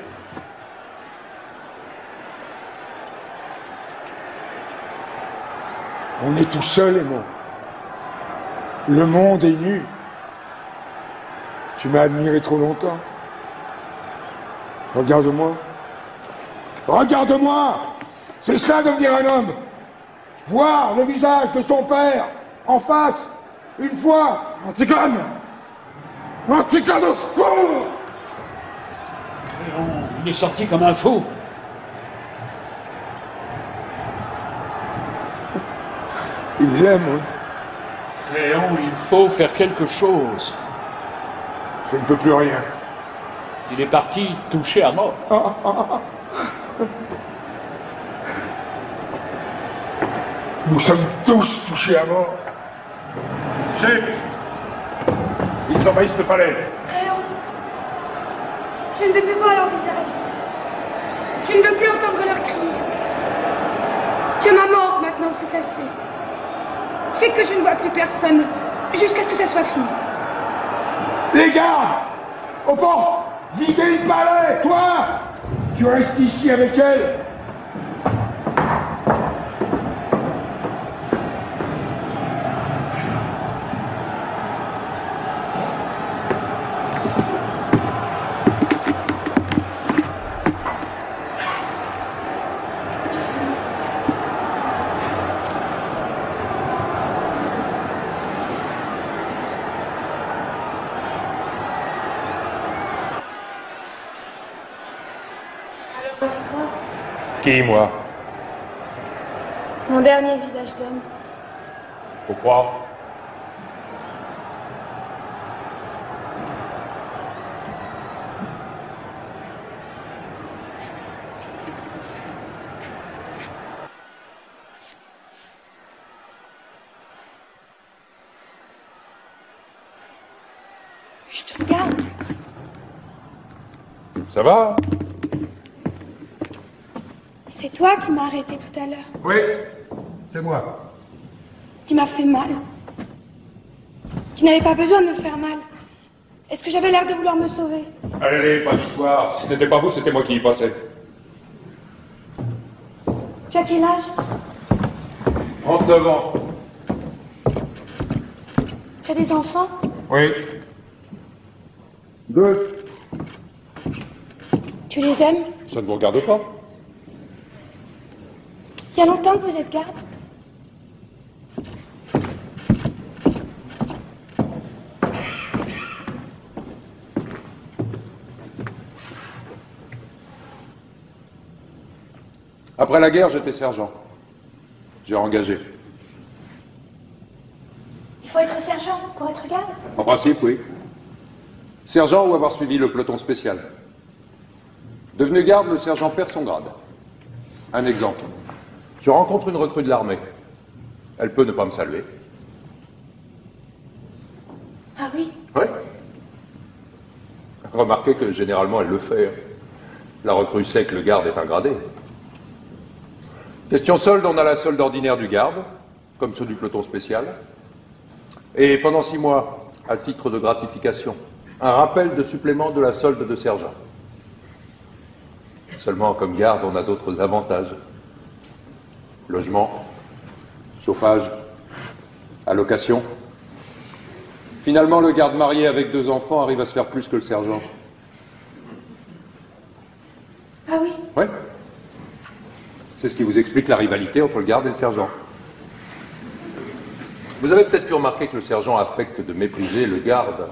On est tout seul, Aimon. Le monde est nu. Tu m'as admiré trop longtemps. Regarde-moi. Regarde-moi! C'est ça devenir un homme! Voir le visage de son père en face, une fois. Antigone! Antigone, au secours! Il est sorti comme un fou. Il l'aime, oui. Léon, il faut faire quelque chose. Je ne peux plus rien. Il est parti touché à mort. Nous sommes tous touchés à mort. Chef, ils envahissent le palais. Léon, je ne veux plus voir leur visage. Je ne veux plus entendre leurs cris. Que ma mort, maintenant, c'est assez. Fais que je ne vois plus personne, jusqu'à ce que ça soit fini. Les gardes! Au port! Videz le palais! Toi! Tu restes ici avec elle! Qui, moi? Mon dernier visage d'homme. Faut croire. Je te regarde. Ça va? C'est toi qui m'as arrêté tout à l'heure. Oui, c'est moi. Qui m'as fait mal. Tu n'avais pas besoin de me faire mal. Est-ce que j'avais l'air de vouloir me sauver? Allez, pas d'histoire. Si ce n'était pas vous, c'était moi qui y passais. Tu as quel âge? 39 ans. Tu as des enfants? Oui. 2. Tu les aimes? Ça ne vous regarde pas? Il y a longtemps que vous êtes garde? Après la guerre, j'étais sergent. J'ai engagé. Il faut être sergent pour être garde? En principe, oui. Sergent ou avoir suivi le peloton spécial. Devenu garde, le sergent perd son grade. Un exemple. Je rencontre une recrue de l'armée. Elle peut ne pas me saluer. Ah oui? Oui. Remarquez que généralement elle le fait. La recrue sait que le garde est un gradé. Question solde, on a la solde ordinaire du garde, comme ceux du peloton spécial. Et pendant 6 mois, à titre de gratification, un rappel de supplément de la solde de sergent. Seulement, comme garde, on a d'autres avantages. Logement, chauffage, allocation. Finalement, le garde marié avec 2 enfants arrive à se faire plus que le sergent. Ah oui? Oui. C'est ce qui vous explique la rivalité entre le garde et le sergent. Vous avez peut-être pu remarquer que le sergent affecte de mépriser le garde.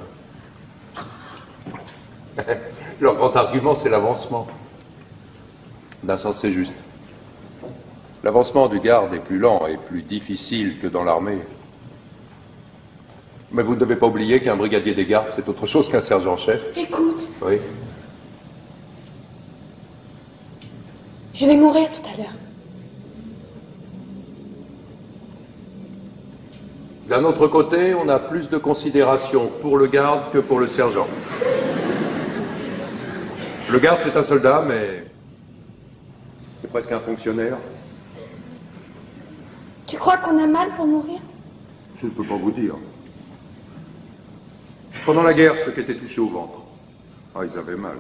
Leur grand argument, c'est l'avancement. D'un sens, c'est juste. L'avancement du garde est plus lent et plus difficile que dans l'armée. Mais vous ne devez pas oublier qu'un brigadier des gardes, c'est autre chose qu'un sergent-chef. Écoute, Oui. je vais mourir tout à l'heure. D'un autre côté, on a plus de considération pour le garde que pour le sergent. Le garde, c'est un soldat, mais c'est presque un fonctionnaire. Tu crois qu'on a mal pour mourir? Je ne peux pas vous dire. Pendant la guerre, ceux qui étaient touchés au ventre, ils avaient mal.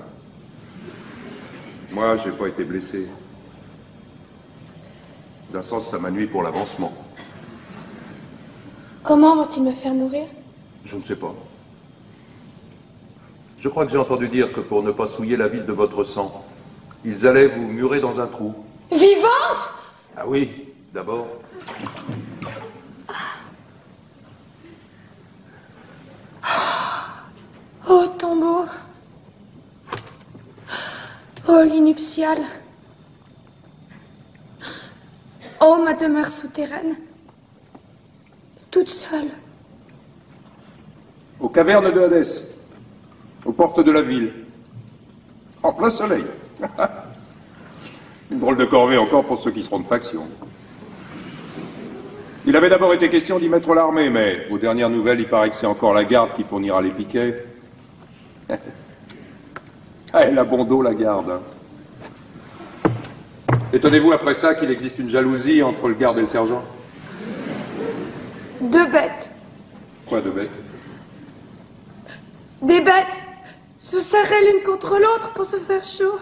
Moi, j'ai pas été blessé. D'un sens, ça m'a nui pour l'avancement. Comment vont-ils me faire mourir? Je ne sais pas. Je crois que j'ai entendu dire que pour ne pas souiller la ville de votre sang, ils allaient vous murer dans un trou. Vivante? Ah oui, d'abord. Oh, tombeau. Oh, lit nuptial. Oh, ma demeure souterraine. Toute seule. Aux cavernes de Hadès, aux portes de la ville, en plein soleil. Une drôle de corvée encore pour ceux qui seront de faction. Il avait d'abord été question d'y mettre l'armée, mais aux dernières nouvelles, il paraît que c'est encore la garde qui fournira les piquets. Ah, elle a bon dos, la garde. Hein. Étonnez-vous après ça qu'il existe une jalousie entre le garde et le sergent? Deux bêtes. Quoi de bête? Des bêtes se serraient l'une contre l'autre pour se faire chaud.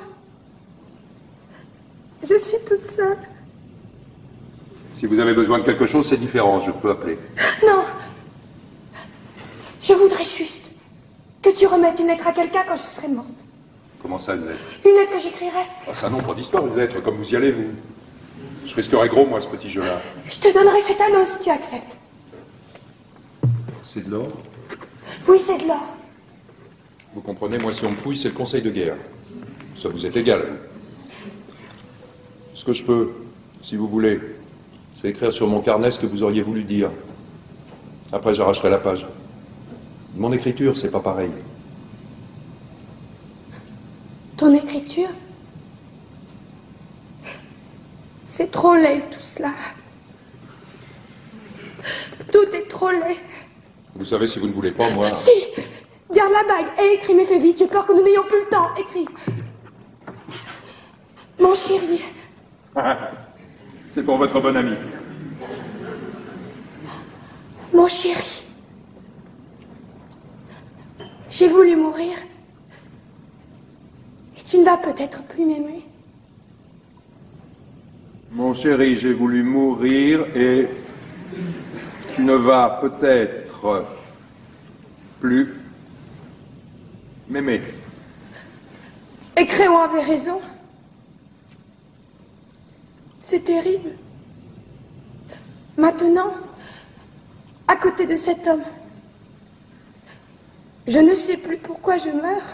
Je suis toute seule. Si vous avez besoin de quelque chose, c'est différent, je peux appeler. Non. Je voudrais juste que tu remettes une lettre à quelqu'un quand je serai morte. Comment ça, une lettre? Une lettre que j'écrirai. Ah, ça non, pas d'histoire, une lettre, comme vous y allez, vous. Je risquerais gros, moi, ce petit jeu-là. Je te donnerai cet anneau si tu acceptes. C'est de l'or? Oui, c'est de l'or. Vous comprenez, moi, si on me fouille, c'est le conseil de guerre. Ça vous est égal. Ce que je peux, si vous voulez, c'est écrire sur mon carnet ce que vous auriez voulu dire. Après, j'arracherai la page. Mon écriture, c'est pas pareil. Ton écriture? C'est trop laid, tout cela. Tout est trop laid. Vous savez, si vous ne voulez pas, moi... Si! Garde la bague et écris, mais fais vite, j'ai peur que nous n'ayons plus le temps. Écris. Mon chéri. C'est pour votre bon ami. Mon chéri. J'ai voulu mourir. Et tu ne vas peut-être plus m'aimer. Mon chéri, j'ai voulu mourir et tu ne vas peut-être plus m'aimer. Et Créon avait raison. C'est terrible. Maintenant, à côté de cet homme, je ne sais plus pourquoi je meurs.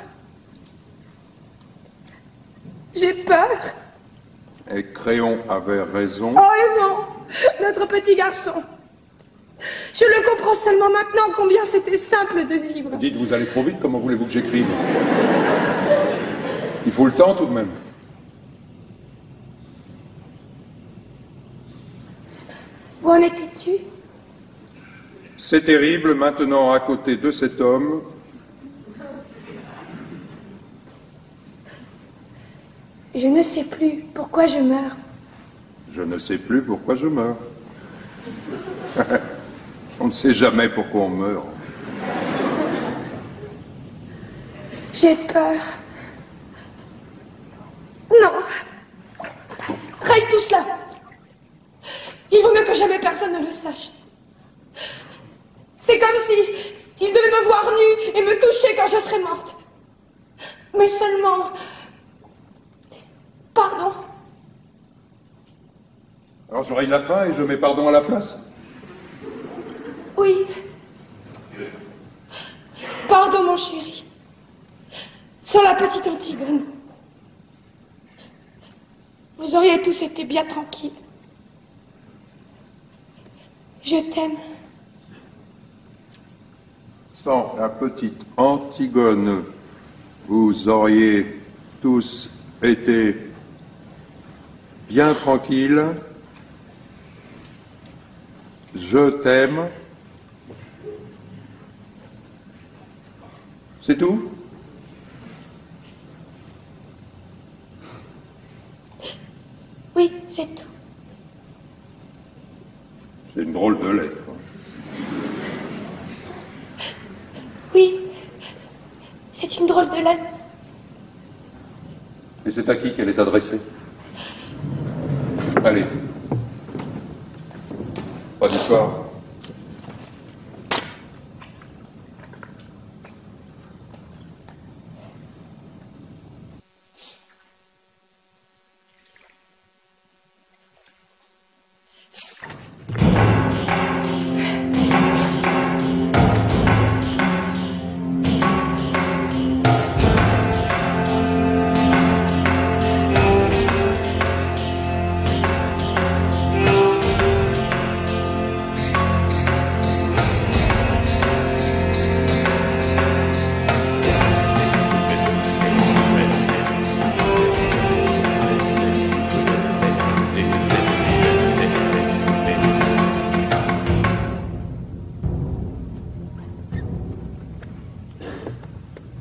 J'ai peur. Et Créon avait raison. Oh non, notre petit garçon. Je le comprends seulement maintenant combien c'était simple de vivre. Dites, vous allez trop vite, comment voulez-vous que j'écrive? Il faut le temps tout de même. Où en étais-tu? C'est terrible, maintenant à côté de cet homme. Je ne sais plus pourquoi je meurs. Je ne sais plus pourquoi je meurs. On ne sait jamais pourquoi on meurt. J'ai peur. Non. Raye tout cela. Il vaut mieux que jamais personne ne le sache. C'est comme si il devait me voir nue et me toucher quand je serais morte. Mais seulement... Pardon. Alors j'aurai la fin et je mets pardon à la place. Oui. Pardon, mon chéri. Sur la petite Antigone. Vous auriez tous été bien tranquilles. Je t'aime. Sans la petite Antigone, vous auriez tous été bien tranquilles. Je t'aime. C'est tout? Oui, c'est tout. C'est une drôle de lettre. Oui, c'est une drôle de lettre. Et c'est à qui qu'elle est adressée? Allez. Pas d'histoire.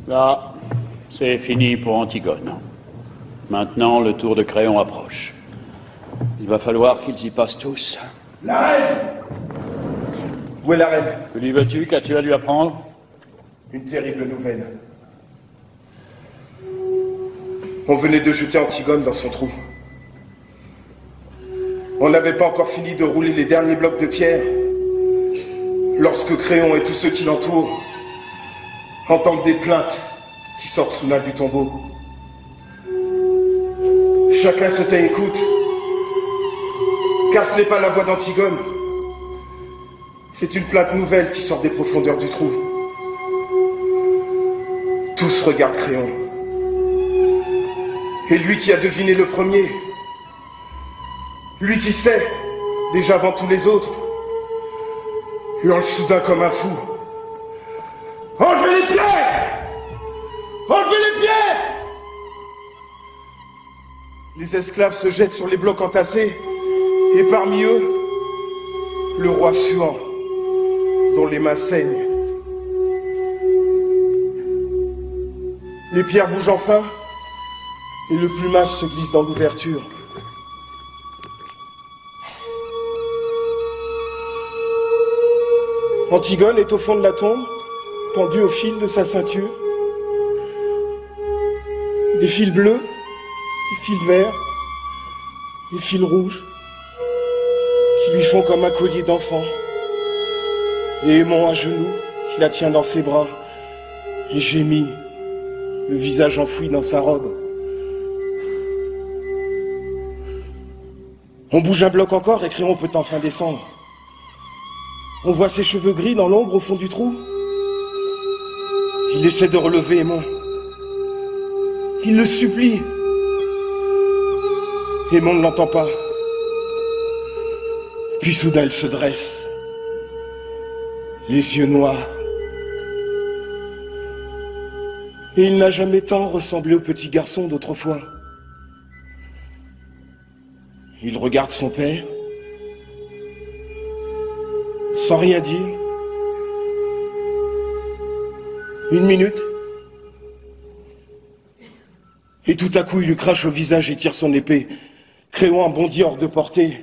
Là, c'est fini pour Antigone. Maintenant, le tour de Créon approche. Il va falloir qu'ils y passent tous. La reine! Où est la reine? Que lui veux-tu? Qu'as-tu à lui apprendre? Une terrible nouvelle. On venait de jeter Antigone dans son trou. On n'avait pas encore fini de rouler les derniers blocs de pierre lorsque Créon et tous ceux qui l'entourent entendent des plaintes qui sortent soudain du tombeau. Chacun se tait et écoute, car ce n'est pas la voix d'Antigone. C'est une plainte nouvelle qui sort des profondeurs du trou. Tous regardent Créon. Et lui qui a deviné le premier, lui qui sait, déjà avant tous les autres, hurle soudain comme un fou. Enlevez les pierres! Enlevez les pierres! Les esclaves se jettent sur les blocs entassés, et parmi eux, le roi suant, dont les mains saignent. Les pierres bougent enfin, et le plumage se glisse dans l'ouverture. Antigone est au fond de la tombe, pendue au fil de sa ceinture. Des fils bleus, des fils verts, des fils rouges, qui lui font comme un collier d'enfant. Et Aimon à genoux, qui la tient dans ses bras, et gémit, le visage enfoui dans sa robe. On bouge un bloc encore et Créon peut enfin descendre. On voit ses cheveux gris dans l'ombre au fond du trou. Il essaie de relever Aimon. Il le supplie. Aimon ne l'entend pas. Puis soudain elle se dresse, les yeux noirs. Et il n'a jamais tant ressemblé au petit garçon d'autrefois. Il regarde son père, sans rien dire. Une minute. Et tout à coup, il lui crache au visage et tire son épée. Créon bondit hors de portée.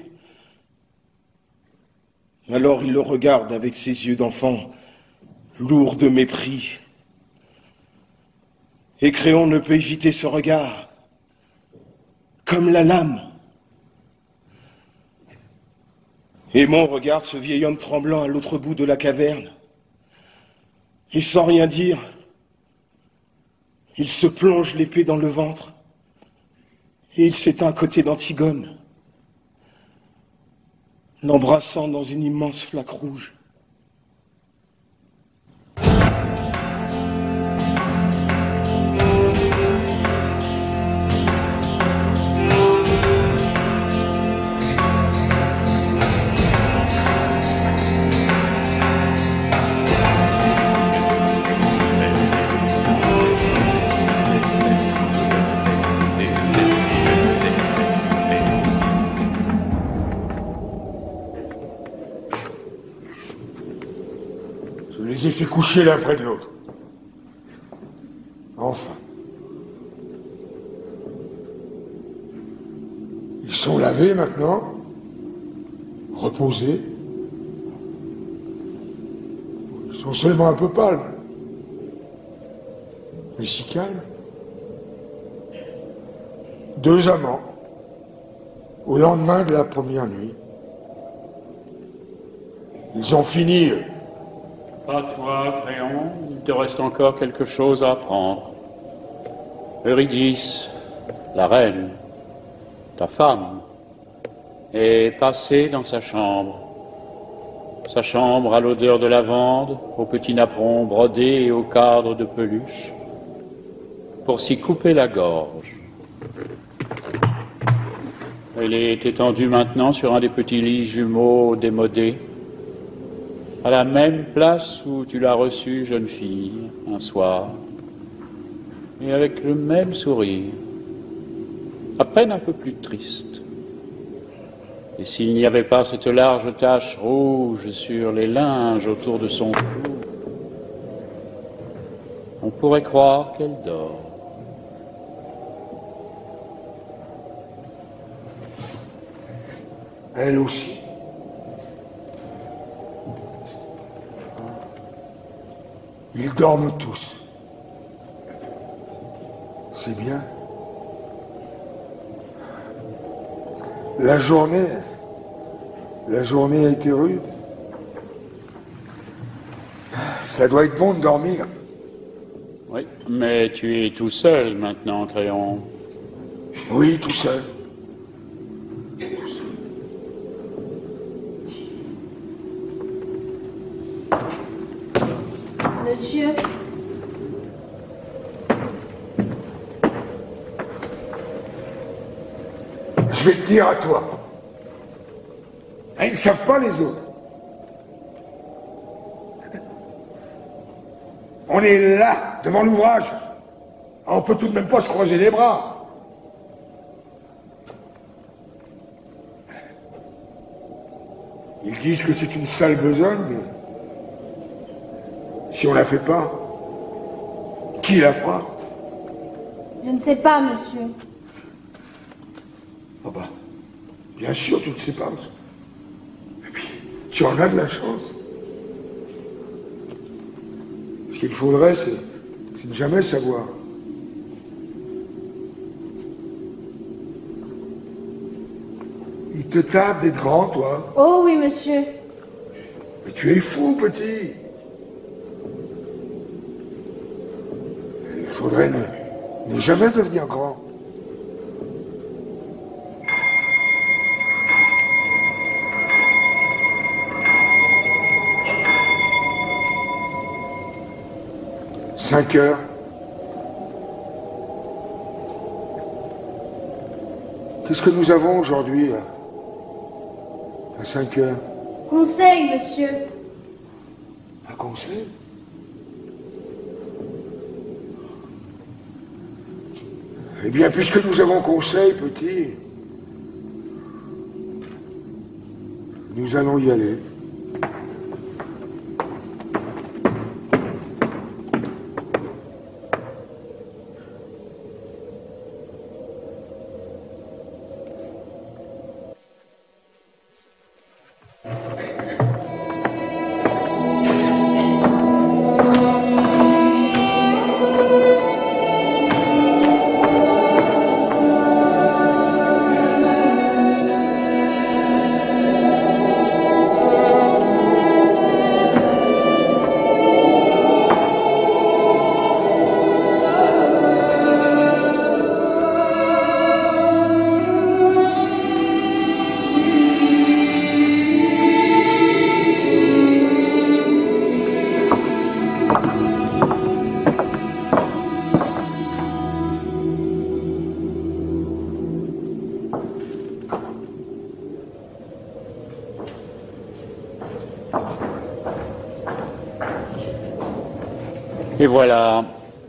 Alors il le regarde avec ses yeux d'enfant, lourds de mépris. Et Créon ne peut éviter ce regard, comme la lame. Aimon regarde ce vieil homme tremblant à l'autre bout de la caverne. Et sans rien dire, il se plonge l'épée dans le ventre et il s'éteint à côté d'Antigone, l'embrassant dans une immense flaque rouge. Je les ai fait coucher l'un près de l'autre. Enfin. Ils sont lavés maintenant, reposés. Ils sont seulement un peu pâles, mais si calmes. Deux amants, au lendemain de la première nuit. Ils ont fini, eux. À toi, Créon, il te reste encore quelque chose à apprendre. Eurydice, la reine, ta femme, est passée dans sa chambre. Sa chambre à l'odeur de lavande, aux petits napperons brodés et aux cadres de peluche, pour s'y couper la gorge. Elle est étendue maintenant sur un des petits lits jumeaux démodés, à la même place où tu l'as reçue, jeune fille, un soir, et avec le même sourire, à peine un peu plus triste. Et s'il n'y avait pas cette large tache rouge sur les linges autour de son cou, On pourrait croire qu'elle dort. Elle aussi. Ils dorment tous. C'est bien. La journée a été rude. Ça doit être bon de dormir. Oui, mais tu es tout seul maintenant, Créon. Oui, tout seul. Monsieur, Je vais te dire à toi. Ils ne savent pas les autres. On est là, devant l'ouvrage. On peut tout de même pas se croiser les bras. Ils disent que c'est une sale besogne, mais si on la fait pas, qui la fera? je ne sais pas, monsieur. Ah bah, bien sûr, tu ne sais pas. Et puis, tu en as de la chance. Ce qu'il faudrait, c'est de jamais savoir. Il te tape d'être grand, toi. Oh oui, monsieur. Mais tu es fou, petit. Il faudrait ne jamais devenir grand. « 5 heures. Qu'est-ce que nous avons aujourd'hui à 5 heures? Conseil, monsieur. Un conseil? Eh bien, puisque nous avons conseil, petit, nous allons y aller. Et voilà,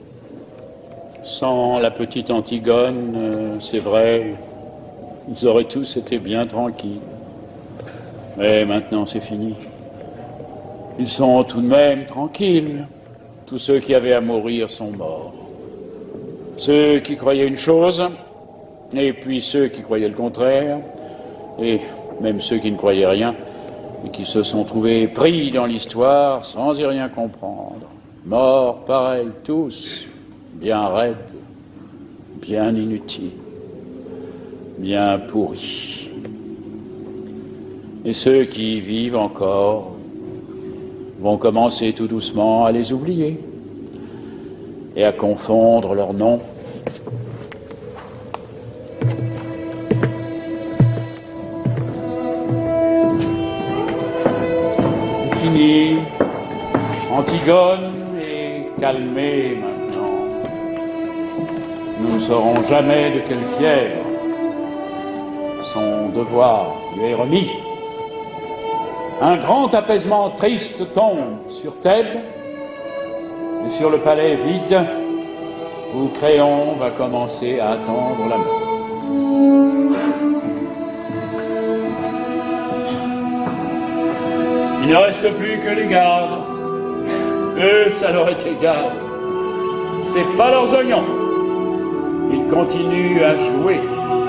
sans la petite Antigone, c'est vrai, ils auraient tous été bien tranquilles. Mais maintenant c'est fini. Ils sont tout de même tranquilles. Tous ceux qui avaient à mourir sont morts. Ceux qui croyaient une chose, et puis ceux qui croyaient le contraire, et même ceux qui ne croyaient rien, et qui se sont trouvés pris dans l'histoire sans y rien comprendre. Morts, pareils, tous, bien raides, bien inutiles, bien pourris. Et ceux qui vivent encore vont commencer tout doucement à les oublier et à confondre leurs noms. C'est fini. Antigone calmé maintenant. Nous ne saurons jamais de quelle fièvre son devoir lui est remis. Un grand apaisement triste tombe sur Thèbes et sur le palais vide où Créon va commencer à attendre la mort. Il ne reste plus que les gardes. Eux, ça leur est égal. c'est pas leurs oignons. Ils continuent à jouer.